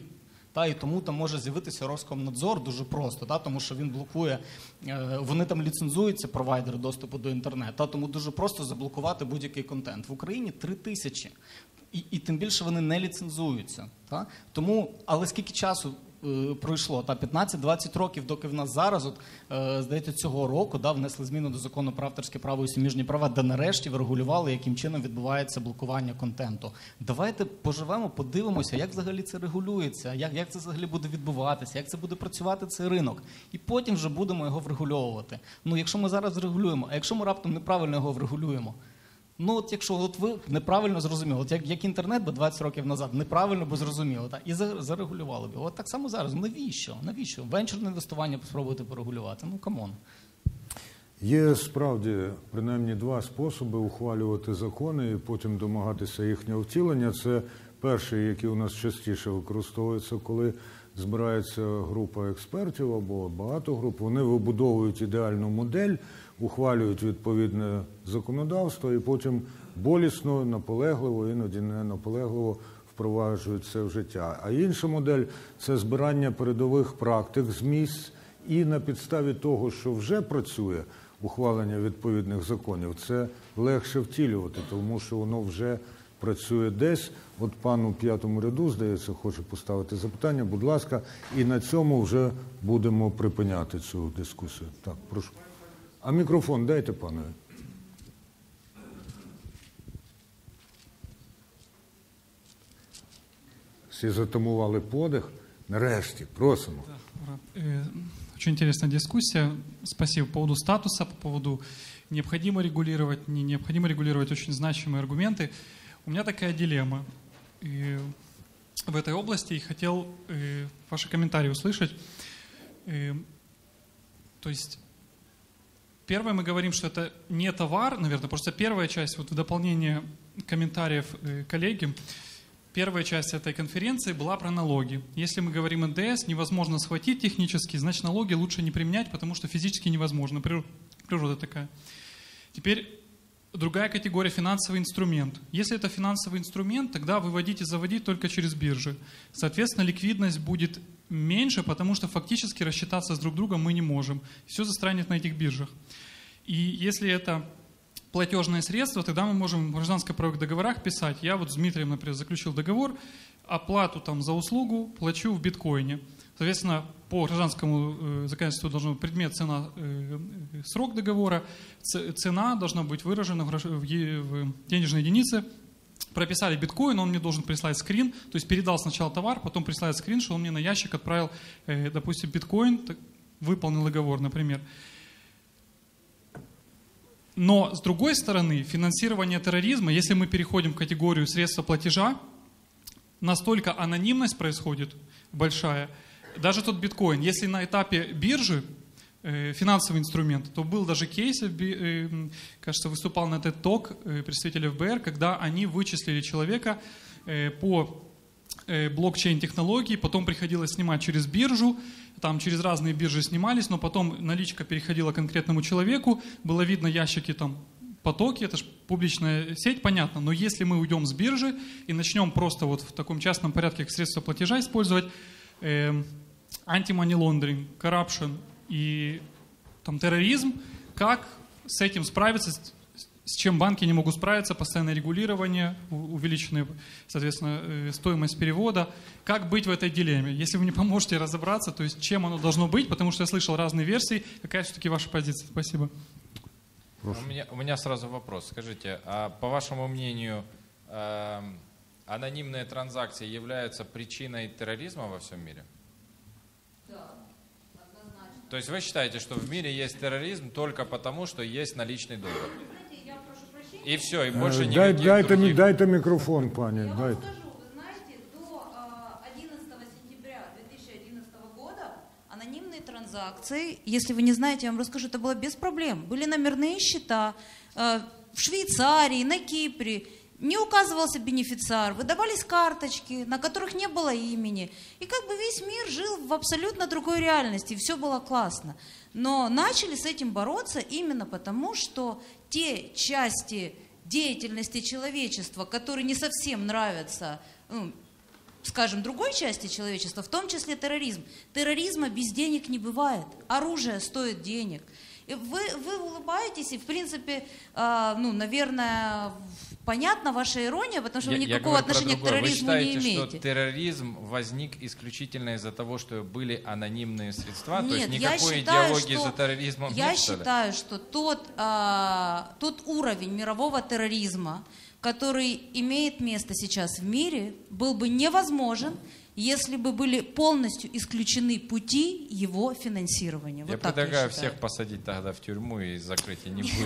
Та, і тому там може з'явитися Роскомнадзор дуже просто, та, тому що він блокує, е, вони там ліцензуються, провайдери доступу до інтернету, та, тому дуже просто заблокувати будь-який контент. В Україні три тисячі, і, і тим більше вони не ліцензуються. Та. Тому, але скільки часу е, пройшло? Та, п'ятнадцять-двадцять років, доки в нас зараз, от, е, здається, цього року да, внесли зміну до закону про авторське право і суміжні права, де нарешті врегулювали, яким чином відбувається блокування контенту. Давайте поживемо, подивимося, як взагалі це регулюється, як, як це взагалі буде відбуватися, як це буде працювати цей ринок. І потім вже будемо його врегульовувати. Ну, якщо ми зараз врегулюємо, а якщо ми раптом неправильно його врегулюємо? Ну, от якщо от ви неправильно зрозуміли, от як, як інтернет би двадцять років назад, неправильно би зрозуміли, так, і зарегулювали б. От так само зараз. Навіщо? Навіщо? Венчурне інвестування спробувати порегулювати. Ну, камон. Є справді принаймні два способи ухвалювати закони і потім домагатися їхнього втілення. Це перший, який у нас частіше використовується, коли збирається група експертів або багато груп, вони вибудовують ідеальну модель, ухвалюють відповідне законодавство і потім болісно, наполегливо, іноді не наполегливо впроваджують це в життя. А інша модель – це збирання передових практик з місць і на підставі того, що вже працює, ухвалення відповідних законів, це легше втілювати, тому що воно вже працює десь. От пан у п'ятому ряду, здається, хоче поставити запитання. Будь ласка, і на цьому вже будемо припиняти цю дискусію. Так, прошу. А мікрофон дайте панові. Всі затамували подих. Нарешті, просимо. Очень интересная дискуссия. Спасибо по поводу статуса, по поводу необходимо регулировать, не необходимо регулировать, очень значимые аргументы. У меня такая дилемма и в этой области, и хотел и ваши комментарии услышать. И, то есть, первое, мы говорим, что это не товар, наверное, просто первая часть, вот в дополнение комментариев коллеги, первая часть этой конференции была про налоги. Если мы говорим эн дэ эс, невозможно схватить технически, значит налоги лучше не применять, потому что физически невозможно. Природа такая. Теперь другая категория – финансовый инструмент. Если это финансовый инструмент, тогда выводить и заводить только через биржи. Соответственно, ликвидность будет меньше, потому что фактически рассчитаться с друг другом мы не можем. Все застрянет на этих биржах. И если это платежное средство, тогда мы можем в гражданско-правовых договорах писать: я вот с Дмитрием, например, заключил договор, оплату там за услугу плачу в биткоине. Соответственно, по гражданскому э, законодательству должен быть предмет, цена, э, срок договора, цена должна быть выражена в, в, в денежной единице. Прописали биткоин, он мне должен прислать скрин, то есть передал сначала товар, потом присылает скрин, что он мне на ящик отправил, э, допустим, биткоин, так, выполнил договор, например. Но, с другой стороны, финансирование терроризма, если мы переходим в категорию средства платежа, настолько анонимность происходит большая. Даже тот биткоин, если на этапе биржи э, финансовый инструмент, то был даже кейс, э, кажется, выступал на TED Talk э, представитель эф бэ эр, когда они вычислили человека э, по э, блокчейн-технологии, потом приходилось снимать через биржу, там через разные биржи снимались, но потом наличка переходила конкретному человеку, было видно ящики там, потоки, это же публичная сеть, понятно, но если мы уйдем с биржи и начнем просто вот в таком частном порядке как средство платежа использовать э, анти-money laundering, corruption и там, терроризм, как с этим справиться, с, с чем банки не могут справиться, постоянное регулирование, увеличенная, соответственно, э, стоимость перевода, как быть в этой дилемме? Если вы не поможете разобраться, то есть чем оно должно быть, потому что я слышал разные версии, какая все-таки ваша позиция? Спасибо. У меня, у меня сразу вопрос. Скажите, а по вашему мнению, э, анонимные транзакции являются причиной терроризма во всем мире? Да, однозначно. То есть вы считаете, что в мире есть терроризм только потому, что есть наличный доллар? Я прошу прощения. И все, и больше Дай, никаких дайте, других... дайте микрофон, пане. Я Дайте. вам скажу, вы знаете, до одиннадцатого сентября две тысячи одиннадцатого года анонимные транзакции, если вы не знаете, я вам расскажу, это было без проблем. Были номерные счета э, в Швейцарии, на Кипре. Не указывался бенефициар, выдавались карточки, на которых не было имени. И как бы весь мир жил в абсолютно другой реальности, все было классно. Но начали с этим бороться именно потому, что те части деятельности человечества, которые не совсем нравятся ну, скажем, другой части человечества, в том числе терроризм. Терроризма без денег не бывает. Оружие стоит денег. И вы, вы улыбаетесь, и, в принципе, э, ну, наверное, понятна ваша ирония, потому что я, вы никакого отношения к терроризму вы считаете, не имеете. Что терроризм возник исключительно из-за того, что были анонимные средства? Нет, То есть никакой я считаю, идеологии что, за терроризмом я нет, что ли? считаю, что тот, а, тот уровень мирового терроризма, который имеет место сейчас в мире, был бы невозможен, если бы были полностью исключены пути его финансирования. Я вот так предлагаю я всех посадить тогда в тюрьму и закрыть, и не будет.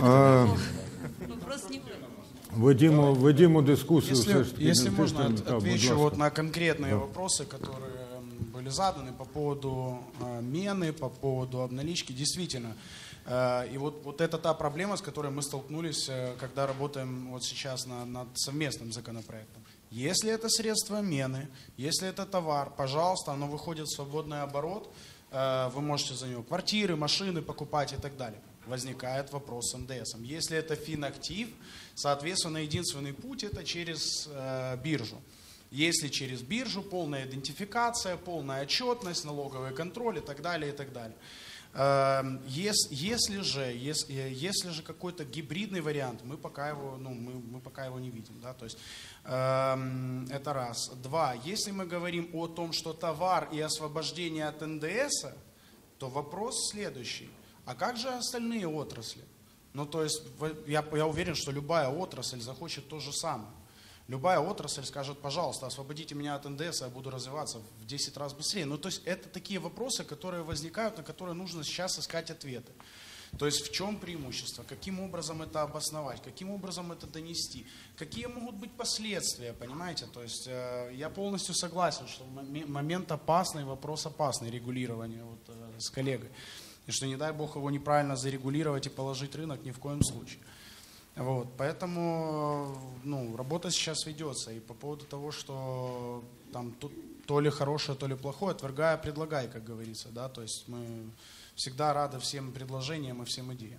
Вопрос не в этом. Ведімо, ведімо дискуссию. Если, все-таки если на можно, тему. от- Так, будь отвечу ласка. вот на конкретные Да. вопросы, которые м, были заданы по поводу э, мены, по поводу обналички. Действительно, э, и вот, вот это та проблема, с которой мы столкнулись, э, когда работаем вот сейчас на, над совместным законопроектом. Если это средство мены, если это товар, пожалуйста, оно выходит в свободный оборот, э, вы можете за него квартиры, машины покупать и так далее. Возникает вопрос с эн дэ эсом. Если это финактив, соответственно, единственный путь это через э, биржу. Если через биржу, полная идентификация, полная отчетность, налоговый контроль и так далее, и так далее. Э, ес, если же, ес, если же какой-то гибридный вариант, мы пока его, ну, мы, мы пока его не видим. Да? То есть, э, это раз. Два. Если мы говорим о том, что товар и освобождение от эн дэ эса, то вопрос следующий. А как же остальные отрасли? Ну, то есть, я, я уверен, что любая отрасль захочет то же самое. Любая отрасль скажет, пожалуйста, освободите меня от эн дэ эса, я буду развиваться в десять раз быстрее. Ну, то есть, это такие вопросы, которые возникают, на которые нужно сейчас искать ответы. То есть, в чем преимущество? Каким образом это обосновать? Каким образом это донести? Какие могут быть последствия, понимаете? То есть, э, я полностью согласен, что момент опасный, вопрос опасный, регулирование вот, э, с коллегой. И что, не дай бог, его неправильно зарегулировать и положить рынок ни в коем случае. Вот, поэтому ну, работа сейчас ведется. И по поводу того, что там то, то ли хорошее, то ли плохое, отвергая, предлагай, как говорится. Да? То есть мы всегда рады всем предложениям и всем идеям.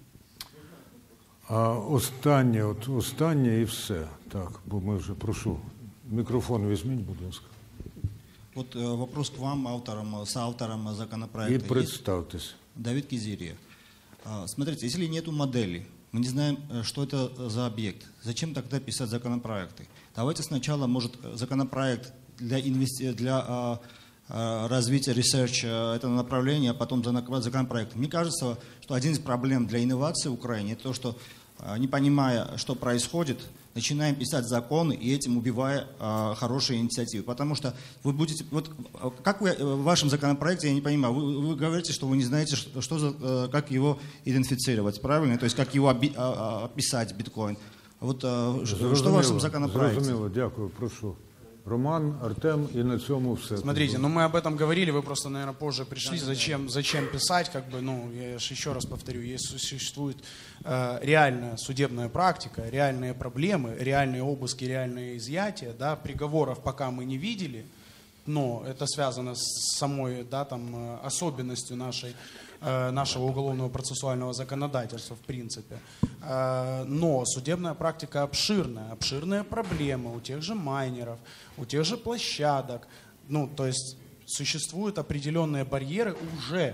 А останнє, от останнє і все. Так, бо ми вже, прошу, мікрофон візьміть, будь ласка. Вот э, вопрос к вам, авторам, соавторам законопроекта. И представьтесь. Давид Кизирия. А, смотрите, если нету модели, мы не знаем, что это за объект, зачем тогда писать законопроекты? Давайте сначала, может, законопроект для, инвести... для а, а, развития research этого направления, а потом законопроект. Мне кажется, что один из проблем для инноваций в Украине это то, что, не понимая, что происходит, начинаем писать законы и этим убивая а, хорошие инициативы. Потому что вы будете... Вот, как вы в вашем законопроекте, я не понимаю, вы, вы говорите, что вы не знаете, что, что за, как его идентифицировать, правильно? То есть как его оби, а, описать, биткоин. Вот а, что в вашем законопроекте? Зрозуміло, дякую, прошу. Роман, Артем, и на цьому все. Смотрите, ну мы об этом говорили, вы просто, наверное, позже пришли. Зачем, зачем писать, как бы, ну, я же еще раз повторю, если существует э, реальная судебная практика, реальные проблемы, реальные обыски, реальные изъятия, да, приговоров пока мы не видели, но это связано с самой, да, там, особенностью нашей, э, нашего уголовного процессуального законодательства, в принципе. Э, но судебная практика обширная, обширные проблемы у тех же майнеров, у тех же площадок. Ну, то есть существуют определенные барьеры уже.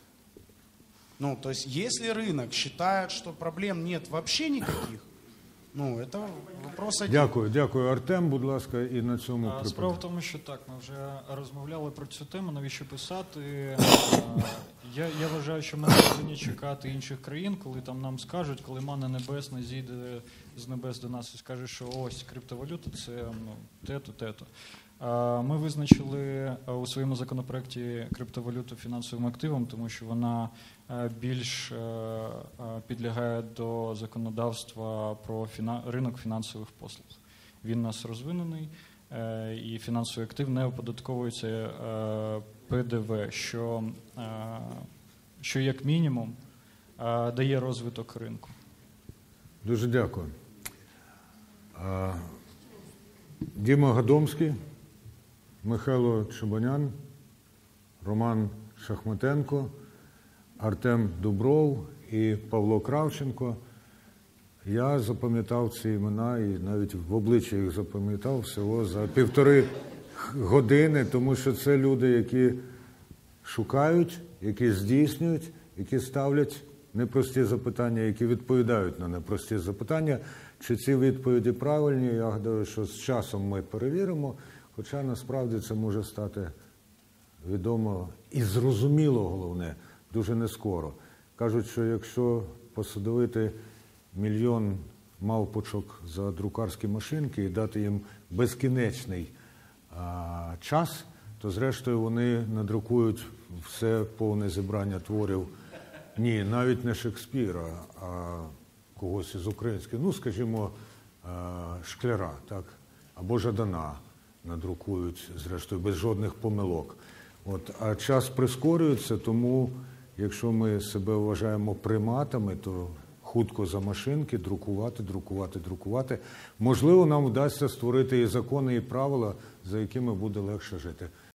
Ну, то есть если рынок считает, что проблем нет вообще никаких, ну, это вопрос один. Дякую, дякую. Артем, будь ласка, і на цьому Справа припинимо. в тому, що так, ми вже розмовляли про цю тему, навіщо писати. Я, я вважаю, що ми не повинні чекати інших країн, коли там нам скажуть, коли мана небесна зійде з небес до нас і скаже, що ось криптовалюта це ну, те-то, те-то. Ми визначили у своєму законопроекті криптовалюту фінансовим активом, тому що вона більш підлягає до законодавства про фіна... ринок фінансових послуг. Він у нас розвинений, і фінансовий актив не оподатковується пе де ве, що, що як мінімум дає розвиток ринку. Дуже дякую. Діма Гадомський, Михайло Чебанян, Роман Шахматенко, Артем Дубров і Павло Кравченко. Я запам'ятав ці імена і навіть в обличчя їх запам'ятав всього за півтори години, тому що це люди, які шукають, які здійснюють, які ставлять непрості запитання, які відповідають на непрості запитання. Чи ці відповіді правильні, я гадаю, що з часом ми перевіримо, хоча насправді це може стати відомо і зрозуміло, головне, дуже нескоро. Кажуть, що якщо посадовити мільйон мавпочок за друкарські машинки і дати їм безкінечний а, час, то зрештою вони надрукують все повне зібрання творів, ні, навіть не Шекспіра, а когось із українських, ну, скажімо, Шкляра, так, або Жадана надрукують, зрештою, без жодних помилок. От, а час прискорюється, тому, якщо ми себе вважаємо приматами, то хутко за машинки, друкувати, друкувати, друкувати. Можливо, нам вдасться створити і закони, і правила, за якими буде легше жити.